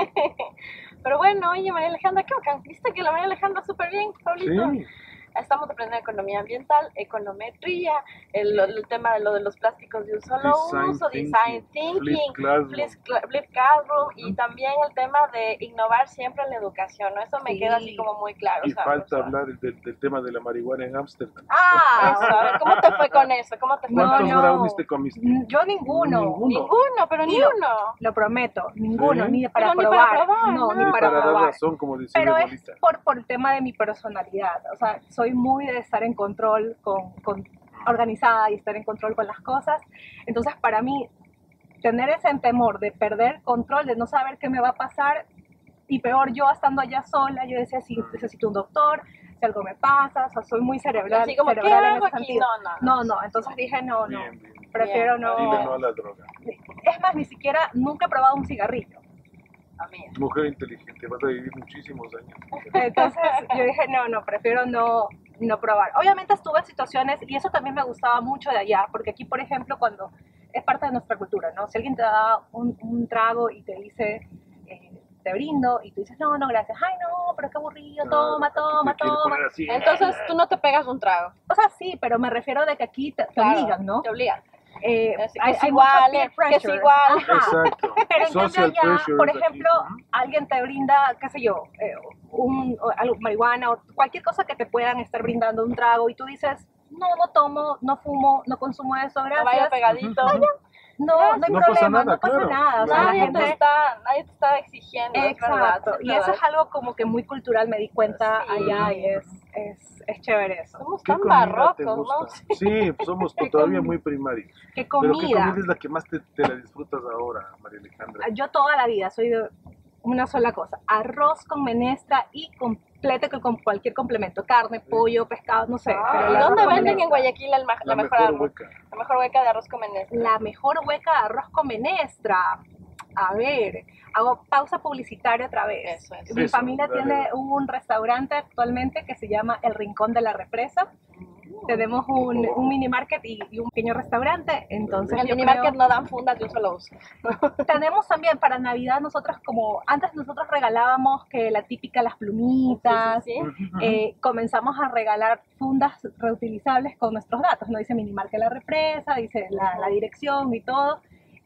[SPEAKER 2] Pero bueno, oye, María Alejandra, qué bacán. Viste que la María Alejandra súper bien, Pablito.
[SPEAKER 1] Sí.
[SPEAKER 2] Estamos aprendiendo economía ambiental, econometría, el, el tema de lo de los plásticos de un solo
[SPEAKER 1] Design
[SPEAKER 2] uso,
[SPEAKER 1] thinking,
[SPEAKER 2] design thinking,
[SPEAKER 1] flip classroom.
[SPEAKER 2] flip, cla- flip classroom, y también el tema de innovar siempre en la educación, ¿no? Eso me
[SPEAKER 3] Sí.
[SPEAKER 2] queda así como muy claro.
[SPEAKER 1] Y
[SPEAKER 2] ¿sabes?
[SPEAKER 1] falta
[SPEAKER 2] O sea,
[SPEAKER 1] hablar del, del tema de la marihuana en Ámsterdam.
[SPEAKER 3] Ah,
[SPEAKER 2] eso, a ver, ¿cómo te fue con eso? ¿Cómo te fue?
[SPEAKER 1] ¿Cuántos
[SPEAKER 3] no.
[SPEAKER 1] brownies te comiste?
[SPEAKER 3] yo ninguno.
[SPEAKER 1] Ninguno.
[SPEAKER 2] Ninguno, pero ni
[SPEAKER 3] Y lo-
[SPEAKER 2] uno.
[SPEAKER 3] Lo prometo, ninguno,
[SPEAKER 1] ¿Sí?
[SPEAKER 3] ni para
[SPEAKER 2] Pero ni
[SPEAKER 3] probar.
[SPEAKER 2] para probar,
[SPEAKER 3] no,
[SPEAKER 2] no.
[SPEAKER 3] ni
[SPEAKER 1] Ni
[SPEAKER 3] para,
[SPEAKER 1] para dar
[SPEAKER 3] probar.
[SPEAKER 1] razón, como decía
[SPEAKER 3] Pero
[SPEAKER 1] mi
[SPEAKER 3] es
[SPEAKER 1] abuelita.
[SPEAKER 3] por, por el tema de mi personalidad. O sea, soy muy de estar en control, con, con organizada y estar en control con las cosas. Entonces, para mí, tener ese temor de perder control, de no saber qué me va a pasar, y peor yo estando allá sola, yo decía, si necesito un doctor, si algo me pasa, o sea, soy muy cerebral,
[SPEAKER 2] Así como, ¿qué
[SPEAKER 3] cerebral en
[SPEAKER 2] hago
[SPEAKER 3] ese
[SPEAKER 2] aquí?
[SPEAKER 3] sentido.
[SPEAKER 2] No, no,
[SPEAKER 3] No, no, entonces dije, no, no,
[SPEAKER 1] Bien, bien.
[SPEAKER 3] prefiero
[SPEAKER 2] Bien.
[SPEAKER 3] no.
[SPEAKER 1] Dile no a la droga.
[SPEAKER 3] Es más, ni siquiera, nunca he probado un cigarrillo.
[SPEAKER 2] Amiga.
[SPEAKER 1] Mujer inteligente, vas a vivir muchísimos años.
[SPEAKER 3] Entonces yo dije, no, no, prefiero no, no probar. Obviamente estuve en situaciones, y eso también me gustaba mucho de allá, porque aquí, por ejemplo, cuando es parte de nuestra cultura, ¿no? Si alguien te da un, un trago y te dice, eh, te brindo, y tú dices, no, no, gracias, ay, no, pero qué aburrido, toma,
[SPEAKER 1] Aquí te
[SPEAKER 3] toma,
[SPEAKER 1] quiere
[SPEAKER 3] toma.
[SPEAKER 1] poner así.
[SPEAKER 2] Entonces tú no te pegas un trago.
[SPEAKER 3] O sea, sí, pero me refiero de que aquí te, te
[SPEAKER 2] Claro,
[SPEAKER 3] obligan, ¿no?
[SPEAKER 2] Te obligan.
[SPEAKER 3] eh,
[SPEAKER 2] Es, que
[SPEAKER 3] hay,
[SPEAKER 2] es
[SPEAKER 3] hay
[SPEAKER 2] igual,
[SPEAKER 3] mucho
[SPEAKER 2] eh,
[SPEAKER 3] peer
[SPEAKER 2] que es
[SPEAKER 3] pressure.
[SPEAKER 2] igual.
[SPEAKER 3] Ajá.
[SPEAKER 1] Exacto.
[SPEAKER 3] Pero en
[SPEAKER 1] Social
[SPEAKER 3] cambio allá,
[SPEAKER 1] pressure
[SPEAKER 3] por
[SPEAKER 1] es aquí.
[SPEAKER 3] ejemplo,
[SPEAKER 1] Ujú.
[SPEAKER 3] alguien te brinda, qué sé yo, eh, un, o algo, marihuana o cualquier cosa que te puedan estar brindando un trago y tú dices, no, no tomo, no fumo, no consumo eso,
[SPEAKER 2] No vaya
[SPEAKER 3] gracias.
[SPEAKER 2] pegadito.
[SPEAKER 1] Ujú, ujú.
[SPEAKER 3] No, no hay
[SPEAKER 1] No pasa
[SPEAKER 3] problema,
[SPEAKER 1] nada,
[SPEAKER 3] no pasa
[SPEAKER 1] claro.
[SPEAKER 3] nada. O sea, la
[SPEAKER 2] Nadie
[SPEAKER 3] gente
[SPEAKER 2] te está, nadie te está exigiendo, es verdad.
[SPEAKER 3] exacto,
[SPEAKER 2] es
[SPEAKER 3] y eso
[SPEAKER 2] verdad.
[SPEAKER 3] es algo como que muy cultural, me di cuenta
[SPEAKER 2] Sí.
[SPEAKER 3] allá y es, es, es chévere eso.
[SPEAKER 2] Somos
[SPEAKER 1] ¿Qué
[SPEAKER 2] tan
[SPEAKER 1] comida te
[SPEAKER 2] barrocos, ¿no?
[SPEAKER 1] gusta? Sí, somos
[SPEAKER 3] ¿Qué
[SPEAKER 1] todavía
[SPEAKER 3] com-
[SPEAKER 1] muy primarios.
[SPEAKER 3] ¿Qué
[SPEAKER 1] Pero ¿qué
[SPEAKER 3] comida?
[SPEAKER 1] comida es la que más te, te la disfrutas ahora, María Alejandra?
[SPEAKER 3] Yo toda la vida soy de una sola cosa, arroz con menestra y completo que con cualquier complemento, carne, pollo, pescado, no sé.
[SPEAKER 2] Ah,
[SPEAKER 3] pero
[SPEAKER 2] ¿y
[SPEAKER 3] el arroz
[SPEAKER 2] dónde
[SPEAKER 3] con
[SPEAKER 2] venden en
[SPEAKER 3] menestra.
[SPEAKER 2] Guayaquil el ma- la,
[SPEAKER 1] La
[SPEAKER 2] mejor,
[SPEAKER 1] mejor
[SPEAKER 2] arroz?
[SPEAKER 1] hueca.
[SPEAKER 2] La mejor hueca de arroz con menestra.
[SPEAKER 3] La mejor hueca de arroz con menestra. A ver, hago pausa publicitaria otra vez.
[SPEAKER 2] Eso, eso.
[SPEAKER 3] Mi
[SPEAKER 1] Eso,
[SPEAKER 3] familia
[SPEAKER 1] dale,
[SPEAKER 3] tiene
[SPEAKER 1] dale.
[SPEAKER 3] un restaurante actualmente que se llama El Rincón de la Represa. Tenemos un, un mini market y, y un pequeño restaurante, entonces
[SPEAKER 2] En el
[SPEAKER 3] yo
[SPEAKER 2] mini
[SPEAKER 3] creo-
[SPEAKER 2] market no dan fundas de un solo uso.
[SPEAKER 3] tenemos también para Navidad nosotros como antes nosotros regalábamos que la típica las plumitas,
[SPEAKER 2] Sí, sí, sí.
[SPEAKER 1] Ujú, ujú.
[SPEAKER 3] eh, comenzamos a regalar fundas reutilizables con nuestros datos, ¿no? Dice Minimarket La Represa, dice la, la dirección y todo,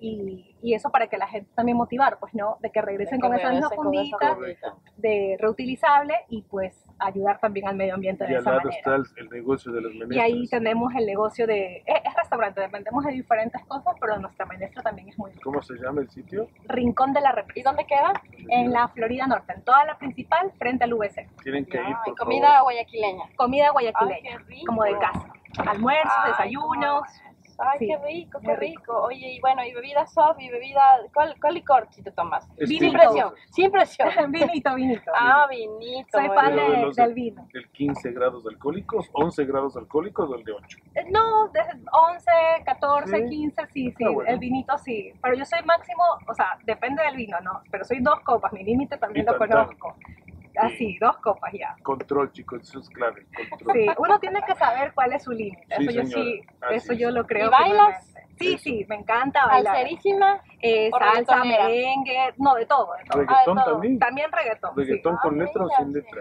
[SPEAKER 3] y, y eso para que la gente también motivar, pues, ¿no? De que regresen
[SPEAKER 2] De que
[SPEAKER 3] con esa misma
[SPEAKER 2] regresen con esa
[SPEAKER 3] fundita
[SPEAKER 2] fundita.
[SPEAKER 3] de reutilizable y pues ayudar también al medio ambiente
[SPEAKER 1] Y
[SPEAKER 3] de
[SPEAKER 1] al
[SPEAKER 3] esa
[SPEAKER 1] lado
[SPEAKER 3] manera.
[SPEAKER 1] está el, el negocio de las menestras.
[SPEAKER 3] Y ahí tenemos el negocio de, es, es restaurante, vendemos de diferentes cosas, pero nuestra menestra también es muy rica.
[SPEAKER 1] ¿Cómo se llama el sitio?
[SPEAKER 3] Rincón de la
[SPEAKER 2] ¿Y
[SPEAKER 3] Represa,
[SPEAKER 2] dónde queda?
[SPEAKER 3] en la Florida Norte, en toda la principal, frente al V C.
[SPEAKER 1] Tienen que ir,
[SPEAKER 2] Ay,
[SPEAKER 1] por
[SPEAKER 2] comida
[SPEAKER 1] favor.
[SPEAKER 2] guayaquileña.
[SPEAKER 3] Comida
[SPEAKER 2] Ay,
[SPEAKER 3] guayaquileña,
[SPEAKER 2] qué rico.
[SPEAKER 3] como de casa. Almuerzos,
[SPEAKER 2] Ay,
[SPEAKER 3] desayunos.
[SPEAKER 2] cómo- Ay,
[SPEAKER 3] Sí,
[SPEAKER 2] qué rico, qué
[SPEAKER 3] muy
[SPEAKER 2] rico.
[SPEAKER 3] rico.
[SPEAKER 2] Oye, y bueno, y bebida soft y bebida. ¿Cuál, cuál licor si te tomas?
[SPEAKER 1] Estilo.
[SPEAKER 2] Sin presión, sin presión.
[SPEAKER 3] vinito, vinito.
[SPEAKER 2] Ah, vinito.
[SPEAKER 3] Soy
[SPEAKER 2] muy
[SPEAKER 3] fan
[SPEAKER 1] Pero
[SPEAKER 2] bien.
[SPEAKER 1] de
[SPEAKER 3] de-
[SPEAKER 1] los
[SPEAKER 3] del vino.
[SPEAKER 1] ¿Del quince grados alcohólicos, once grados alcohólicos o el de ocho?
[SPEAKER 3] Eh, No, de once, catorce,
[SPEAKER 1] Sí.
[SPEAKER 3] quince, sí, sí,
[SPEAKER 1] Ah, bueno.
[SPEAKER 3] el vinito sí. Pero yo soy máximo, o sea, depende del vino, ¿no? Pero soy dos copas, mi límite también
[SPEAKER 1] Y
[SPEAKER 3] lo
[SPEAKER 1] tan, tan.
[SPEAKER 3] conozco. Así, dos copas ya.
[SPEAKER 1] Control, chicos, eso es clave. Control.
[SPEAKER 3] Sí, uno tiene que saber cuál es su límite.
[SPEAKER 1] Sí,
[SPEAKER 3] Eso yo
[SPEAKER 1] señora.
[SPEAKER 3] sí,
[SPEAKER 1] Así
[SPEAKER 3] eso
[SPEAKER 1] es.
[SPEAKER 3] yo lo creo.
[SPEAKER 2] ¿Y bailas?
[SPEAKER 3] firmemente. Sí,
[SPEAKER 1] Eso.
[SPEAKER 3] sí, me encanta bailar.
[SPEAKER 2] Salserísima.
[SPEAKER 3] Eh,
[SPEAKER 2] ¿O
[SPEAKER 3] salsa,
[SPEAKER 2] reggaetonera?
[SPEAKER 3] merengue, no, de todo, de todo.
[SPEAKER 1] Reggaetón
[SPEAKER 2] Ah, todo.
[SPEAKER 1] también.
[SPEAKER 3] También reggaetón,
[SPEAKER 1] Reggaetón
[SPEAKER 2] Ah,
[SPEAKER 1] con letra o
[SPEAKER 2] mira,
[SPEAKER 1] sin
[SPEAKER 2] sí.
[SPEAKER 1] letra.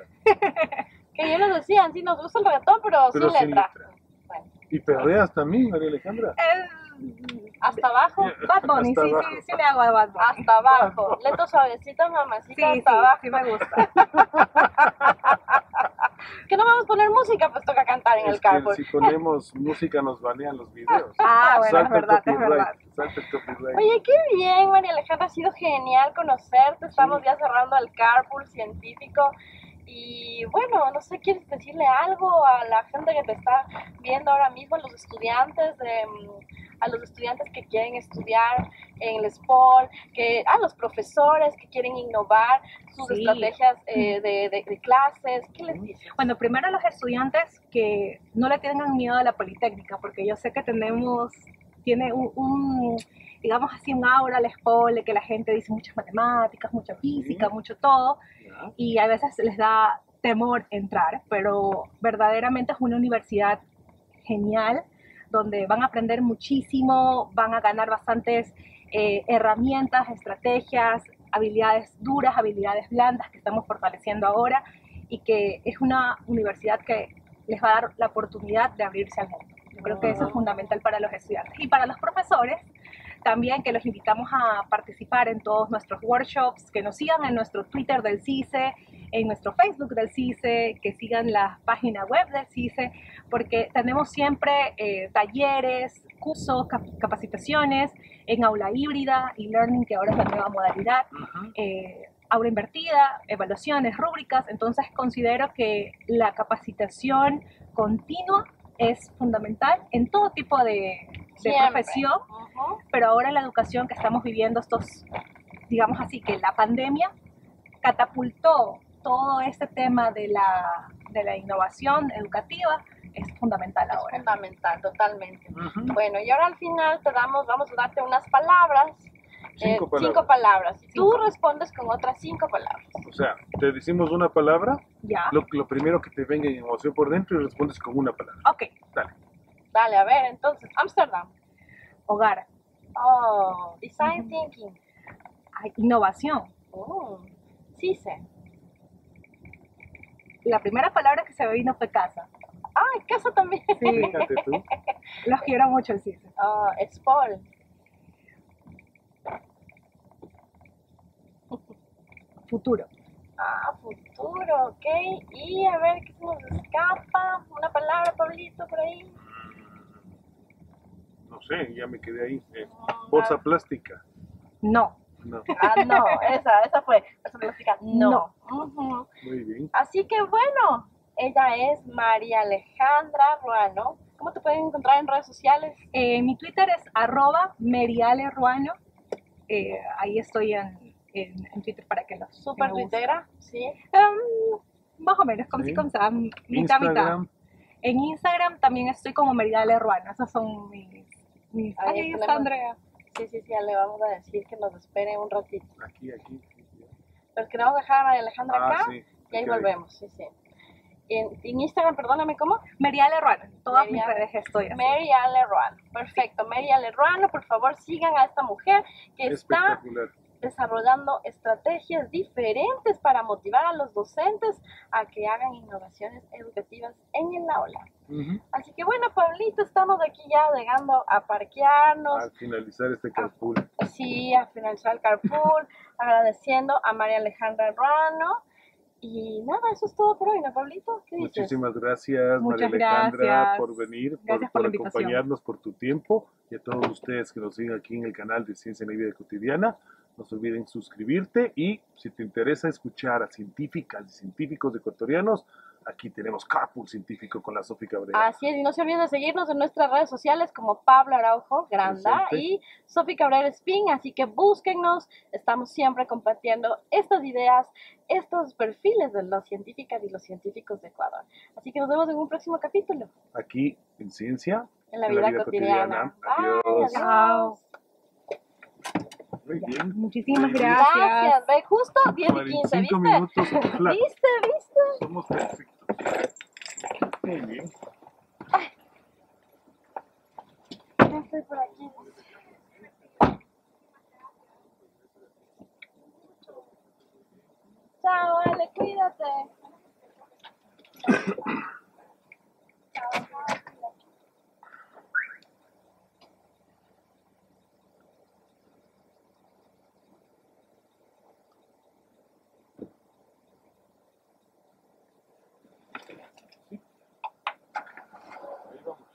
[SPEAKER 2] Que ellos lo decían, sí, nos gusta el reggaetón, pero,
[SPEAKER 1] Pero
[SPEAKER 2] sin
[SPEAKER 1] sin
[SPEAKER 2] letra.
[SPEAKER 1] letra.
[SPEAKER 2] Bueno,
[SPEAKER 1] ¿Y perreas también, María Alejandra?
[SPEAKER 3] sí.
[SPEAKER 2] hasta abajo.
[SPEAKER 3] Eh, Bad Bunny,
[SPEAKER 1] Hasta
[SPEAKER 3] sí,
[SPEAKER 1] abajo.
[SPEAKER 3] sí, sí le hago a Bad Bunny.
[SPEAKER 2] Hasta abajo. Lento suavecito, mamacita,
[SPEAKER 3] Sí,
[SPEAKER 2] hasta
[SPEAKER 3] sí,
[SPEAKER 2] abajo.
[SPEAKER 3] sí me gusta.
[SPEAKER 2] Que no vamos a poner música, pues toca cantar en
[SPEAKER 1] Es
[SPEAKER 2] el
[SPEAKER 1] que
[SPEAKER 2] carpool.
[SPEAKER 1] si ponemos música nos banean los videos.
[SPEAKER 3] Ah, bueno, es
[SPEAKER 1] Salta el
[SPEAKER 3] verdad, es
[SPEAKER 1] copyright,
[SPEAKER 3] verdad.
[SPEAKER 1] salta el copyright.
[SPEAKER 2] Oye, qué bien, María Alejandra, ha sido genial conocerte. Estamos
[SPEAKER 1] Sí.
[SPEAKER 2] ya cerrando el carpool científico. Y bueno, no sé, ¿quieres decirle algo a la gente que te está viendo ahora mismo, a los estudiantes, de, mm, a los estudiantes que quieren estudiar en el S P O L, que, a los profesores que quieren innovar sus
[SPEAKER 3] Sí.
[SPEAKER 2] estrategias eh, de, de- de clases? ¿Qué les dices?
[SPEAKER 3] Bueno, primero a los estudiantes que no le tengan miedo a la Politécnica, porque yo sé que tenemos, tiene un, un, digamos así, un aura al S P O L, de que la gente dice muchas matemáticas, mucha física,
[SPEAKER 1] Sí.
[SPEAKER 3] mucho todo,
[SPEAKER 1] Ya.
[SPEAKER 3] y a veces les da temor entrar, pero verdaderamente es una universidad genial, donde van a aprender muchísimo, van a ganar bastantes eh, herramientas, estrategias, habilidades duras, habilidades blandas que estamos fortaleciendo ahora, y que es una universidad que les va a dar la oportunidad de abrirse al mundo. Yo creo que eso es fundamental para los estudiantes. Y para los profesores, también que los invitamos a participar en todos nuestros workshops, que nos sigan en nuestro Twitter del CICE, en nuestro Facebook del CICE, que sigan la página web del CICE, porque tenemos siempre eh, talleres, cursos, cap capacitaciones en aula híbrida y learning, que ahora es la nueva modalidad,
[SPEAKER 1] Ujú.
[SPEAKER 3] eh, aula invertida, evaluaciones, rúbricas. Entonces considero que la capacitación continua es fundamental en todo tipo de, de
[SPEAKER 2] Siempre.
[SPEAKER 3] profesión,
[SPEAKER 2] Ujú.
[SPEAKER 3] pero ahora en la educación que estamos viviendo estos, digamos así, que la pandemia catapultó todo este tema de la, de la innovación educativa, es fundamental
[SPEAKER 2] Es
[SPEAKER 3] ahora.
[SPEAKER 2] fundamental, totalmente.
[SPEAKER 1] Ujú.
[SPEAKER 2] Bueno, y ahora al final te damos, vamos a darte unas palabras.
[SPEAKER 1] Cinco
[SPEAKER 2] eh,
[SPEAKER 1] palabras.
[SPEAKER 2] Cinco palabras. Y tú
[SPEAKER 3] Cinco.
[SPEAKER 2] respondes con otras cinco palabras.
[SPEAKER 1] O sea, te decimos una palabra,
[SPEAKER 3] ¿Ya?
[SPEAKER 1] lo, lo primero que te venga en emoción por dentro y respondes con una palabra.
[SPEAKER 3] Ok,
[SPEAKER 1] Dale.
[SPEAKER 2] Dale, a ver, entonces, Ámsterdam.
[SPEAKER 3] hogar,
[SPEAKER 2] Oh, design
[SPEAKER 3] Ujú.
[SPEAKER 2] thinking.
[SPEAKER 3] ay, innovación.
[SPEAKER 2] Mm, CICE.
[SPEAKER 3] La primera palabra que se me vino fue casa.
[SPEAKER 2] Ah, casa también.
[SPEAKER 3] Sí,
[SPEAKER 1] Fíjate tú.
[SPEAKER 3] los quiero mucho, sí. sí.
[SPEAKER 2] Ah, Spol.
[SPEAKER 3] Futuro.
[SPEAKER 2] Ah, futuro, ok. Y a ver qué se nos escapa. Una palabra, Pablito, por ahí.
[SPEAKER 1] No sé, ya me quedé ahí. Eh,
[SPEAKER 2] Mm,
[SPEAKER 1] bolsa
[SPEAKER 2] ah,
[SPEAKER 1] plástica.
[SPEAKER 3] No.
[SPEAKER 1] No.
[SPEAKER 2] Ah, no, esa, esa fue. Esa plástica, no.
[SPEAKER 3] No.
[SPEAKER 2] Ujú.
[SPEAKER 1] Muy bien.
[SPEAKER 2] Así que bueno, ella es María Alejandra Ruano. ¿Cómo te pueden encontrar en redes sociales?
[SPEAKER 3] Eh, mi Twitter es arroba merialeruano. Eh, ahí estoy en, en, en Twitter para que los
[SPEAKER 2] Súper
[SPEAKER 3] que me busquen.
[SPEAKER 2] tuitera, sí.
[SPEAKER 3] Um, más o menos, como
[SPEAKER 1] Sí.
[SPEAKER 3] si como sea, mitad, mitad.
[SPEAKER 1] Instagram.
[SPEAKER 3] En Instagram también estoy como Meriale Ruano. Esos son mis... mis...
[SPEAKER 2] Ahí
[SPEAKER 3] Ahí está
[SPEAKER 2] tenemos.
[SPEAKER 3] Andrea.
[SPEAKER 2] Sí, sí, sí, ya le vamos a decir que nos espere un ratito.
[SPEAKER 1] Aquí, aquí. aquí.
[SPEAKER 2] Pero queremos dejar a María Alejandra
[SPEAKER 1] Ah,
[SPEAKER 2] acá
[SPEAKER 1] sí.
[SPEAKER 2] y ahí
[SPEAKER 1] Ok.
[SPEAKER 2] volvemos, sí, sí. En, en Instagram, perdóname, ¿cómo?
[SPEAKER 3] Meriale Ruano. En todas mis
[SPEAKER 2] Meriale-
[SPEAKER 3] redes estoy así.
[SPEAKER 2] Mary Ale Ruano. Perfecto, Mary Ale Ruano, por favor sigan a esta mujer que está
[SPEAKER 1] Espectacular.
[SPEAKER 2] desarrollando estrategias diferentes para motivar a los docentes a que hagan innovaciones educativas en el aula.
[SPEAKER 1] Ujú.
[SPEAKER 2] Así que bueno, Pablito, estamos aquí ya llegando a parquearnos,
[SPEAKER 1] Al finalizar este carpool.
[SPEAKER 2] sí, a finalizar el carpool, agradeciendo a María Alejandra Ruano. Y nada, eso es todo por hoy, ¿no, Pablito? ¿Qué dices?
[SPEAKER 1] Muchísimas gracias,
[SPEAKER 3] Muchas
[SPEAKER 1] María Alejandra,
[SPEAKER 3] gracias.
[SPEAKER 1] por venir, por,
[SPEAKER 3] Gracias por
[SPEAKER 1] por
[SPEAKER 3] la invitación.
[SPEAKER 1] acompañarnos, por tu tiempo, y a todos ustedes que nos siguen aquí en el canal de Ciencia en la Vida Cotidiana. No se olviden suscribirte, y si te interesa escuchar a científicas y científicos ecuatorianos, aquí tenemos Carpool Científico con la Sofi Cabrera.
[SPEAKER 2] Así es, y no se olviden de seguirnos en nuestras redes sociales como Pablo Araujo Granda
[SPEAKER 1] Presente.
[SPEAKER 2] y Sofi Cabrera Spin, así que búsquennos, estamos siempre compartiendo estas ideas, estos perfiles de las científicas y los científicos de Ecuador. Así que nos vemos en un próximo capítulo,
[SPEAKER 1] Aquí en Ciencia
[SPEAKER 2] en la vida, cotidiana. Bye,
[SPEAKER 1] Adiós.
[SPEAKER 3] Chao.
[SPEAKER 1] Muy bien.
[SPEAKER 3] Muchísimas
[SPEAKER 1] Muy bien.
[SPEAKER 3] gracias.
[SPEAKER 2] Gracias, ve justo diez y quince,
[SPEAKER 1] cuarenta y cinco
[SPEAKER 2] ¿viste?
[SPEAKER 1] minutos flat.
[SPEAKER 2] ¿Viste, viste?
[SPEAKER 1] Somos perfectos. Muy bien.
[SPEAKER 2] Ya estoy por aquí. Chao, Ale, cuídate.
[SPEAKER 1] Ahí vamos.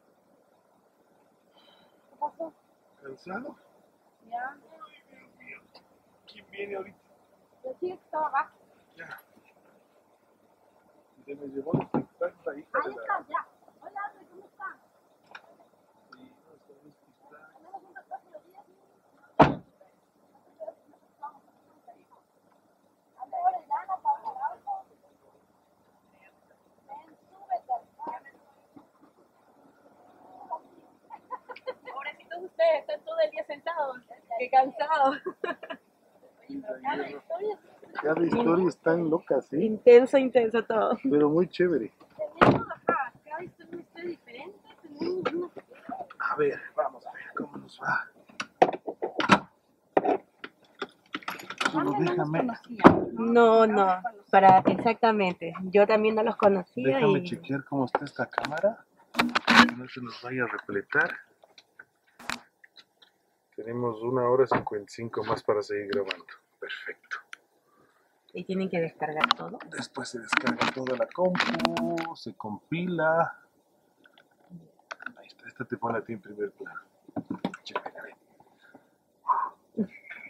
[SPEAKER 2] ¿Qué pasó?
[SPEAKER 1] ¿Cansado?
[SPEAKER 2] Ya.
[SPEAKER 1] ¿Quién viene ahorita?
[SPEAKER 2] Yo sí que estaba abajo.
[SPEAKER 1] Ya. Se me llevó los contactos ahí.
[SPEAKER 2] Ahí estás, ya. Hola, Ale, ¿cómo estás? Tenemos un retraso de diez minutos. Ale, Orellana, Pablo Araujo. Ven, súbete.
[SPEAKER 3] Pobrecitos ustedes, están todo el día sentados. Qué cansados.
[SPEAKER 2] Cada historia
[SPEAKER 1] Cada historia es tan loca, ¿sí?
[SPEAKER 3] Intenso, intenso todo.
[SPEAKER 1] Pero muy chévere.
[SPEAKER 2] tenemos acá. Cada historia es una historia diferente. Tenemos una.
[SPEAKER 1] A ver, vamos a ver cómo nos va. Solo
[SPEAKER 2] Ale no nos
[SPEAKER 1] déjame,
[SPEAKER 2] conocía.
[SPEAKER 3] No, no,
[SPEAKER 2] nos conocía.
[SPEAKER 3] para exactamente. Yo también no los conocía
[SPEAKER 1] déjame
[SPEAKER 3] y
[SPEAKER 1] chequear cómo está esta cámara. Que no se nos vaya a repletar. Tenemos una hora cincuenta y cinco más para seguir grabando. Perfecto.
[SPEAKER 3] y tienen que descargar todo.
[SPEAKER 1] Después se descarga toda la compu, se compila. Ahí está, esta te pone a ti en primer plano. Chévere, a ver.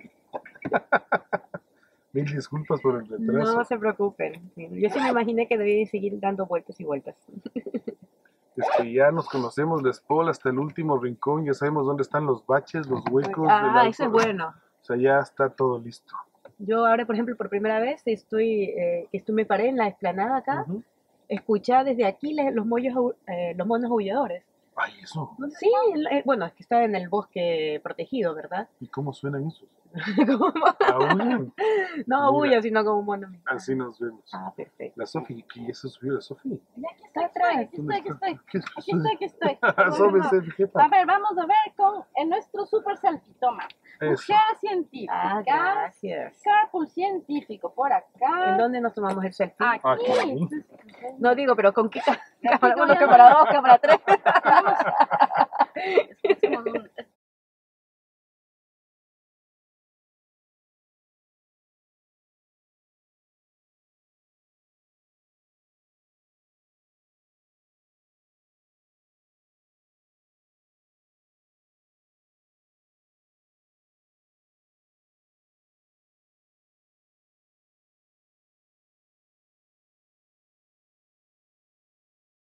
[SPEAKER 1] Mil disculpas por el retraso.
[SPEAKER 3] No se preocupen. Yo sí me imaginé que debí seguir dando vueltas y vueltas.
[SPEAKER 1] Es que ya nos conocemos la Spol hasta el último rincón, ya sabemos dónde están los baches, los huecos. del
[SPEAKER 3] Ah,
[SPEAKER 1] auto.
[SPEAKER 3] eso es bueno.
[SPEAKER 1] O sea, ya está todo listo.
[SPEAKER 3] Yo ahora, por ejemplo, por primera vez estoy, eh, estoy me paré en la explanada acá,
[SPEAKER 1] Ujú.
[SPEAKER 3] escuchar desde aquí le- los, mollos, au- eh, los monos aulladores.
[SPEAKER 1] Ay, eso.
[SPEAKER 3] Sí, el- eh, bueno, es que está en el bosque protegido, ¿verdad?
[SPEAKER 1] ¿Y cómo suenan esos?
[SPEAKER 3] Como un mono.
[SPEAKER 1] Aún.
[SPEAKER 3] No
[SPEAKER 1] Mira.
[SPEAKER 3] huya, sino como un mono.
[SPEAKER 1] Así nos vemos.
[SPEAKER 3] Ah, perfecto.
[SPEAKER 1] La Sofi, ¿qué eso subió la Sofi?
[SPEAKER 2] Ya, aquí estoy, aquí estoy, aquí estoy, aquí
[SPEAKER 1] ¿Qué
[SPEAKER 2] estoy, aquí estoy, aquí estoy.
[SPEAKER 1] Asómese,
[SPEAKER 2] A
[SPEAKER 1] jefa.
[SPEAKER 2] ver, vamos a ver con en nuestro super selfie, toma.
[SPEAKER 1] Eso.
[SPEAKER 2] Mujer científica,
[SPEAKER 3] Ah, gracias.
[SPEAKER 2] carpool científico, por acá.
[SPEAKER 3] ¿En dónde nos tomamos el selfie?
[SPEAKER 2] Aquí.
[SPEAKER 1] Aquí.
[SPEAKER 3] No digo, pero con qué ca- cámara
[SPEAKER 2] Aquí
[SPEAKER 3] uno,
[SPEAKER 2] todavía
[SPEAKER 3] cámara
[SPEAKER 2] no.
[SPEAKER 3] dos, cámara tres.
[SPEAKER 2] Vamos. Es que hacemos un